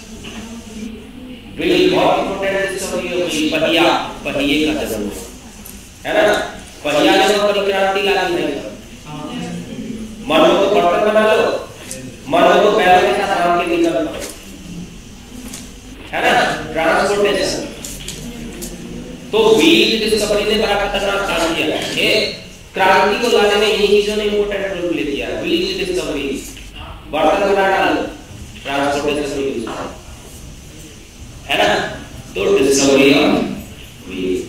बीज बहुत इंपॉर्टेंट है, पहिया, पहिए का जरूरत है ना? पहिया ने बड़ी क्रांति लाई है। मर्दों को बर्तन बना लो, मर्दों को बैलों के साथ काम के निकल लो, है ना? ट्रांसपोर्टेशन। तो व्हील डिस्कवरी ने बड़ा खतरनाक काम किया है। ये क्रांति को लाने में इन्हीं चीजों ने इंपॉर्टेंट रोल प्ले किया। व्हील डिस्कवरी, बर्तन बना डालो, ट्रांसपोर्टेशन यूज, है ना? तो डिस्कवरी ऑफ व्हील।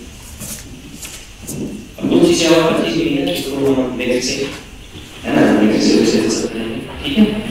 अब कुछ चीजें और बची हुई हैं जिसको हम नेक्स्ट से, है ना, नेक्स्ट से सकते हैं, ठीक है?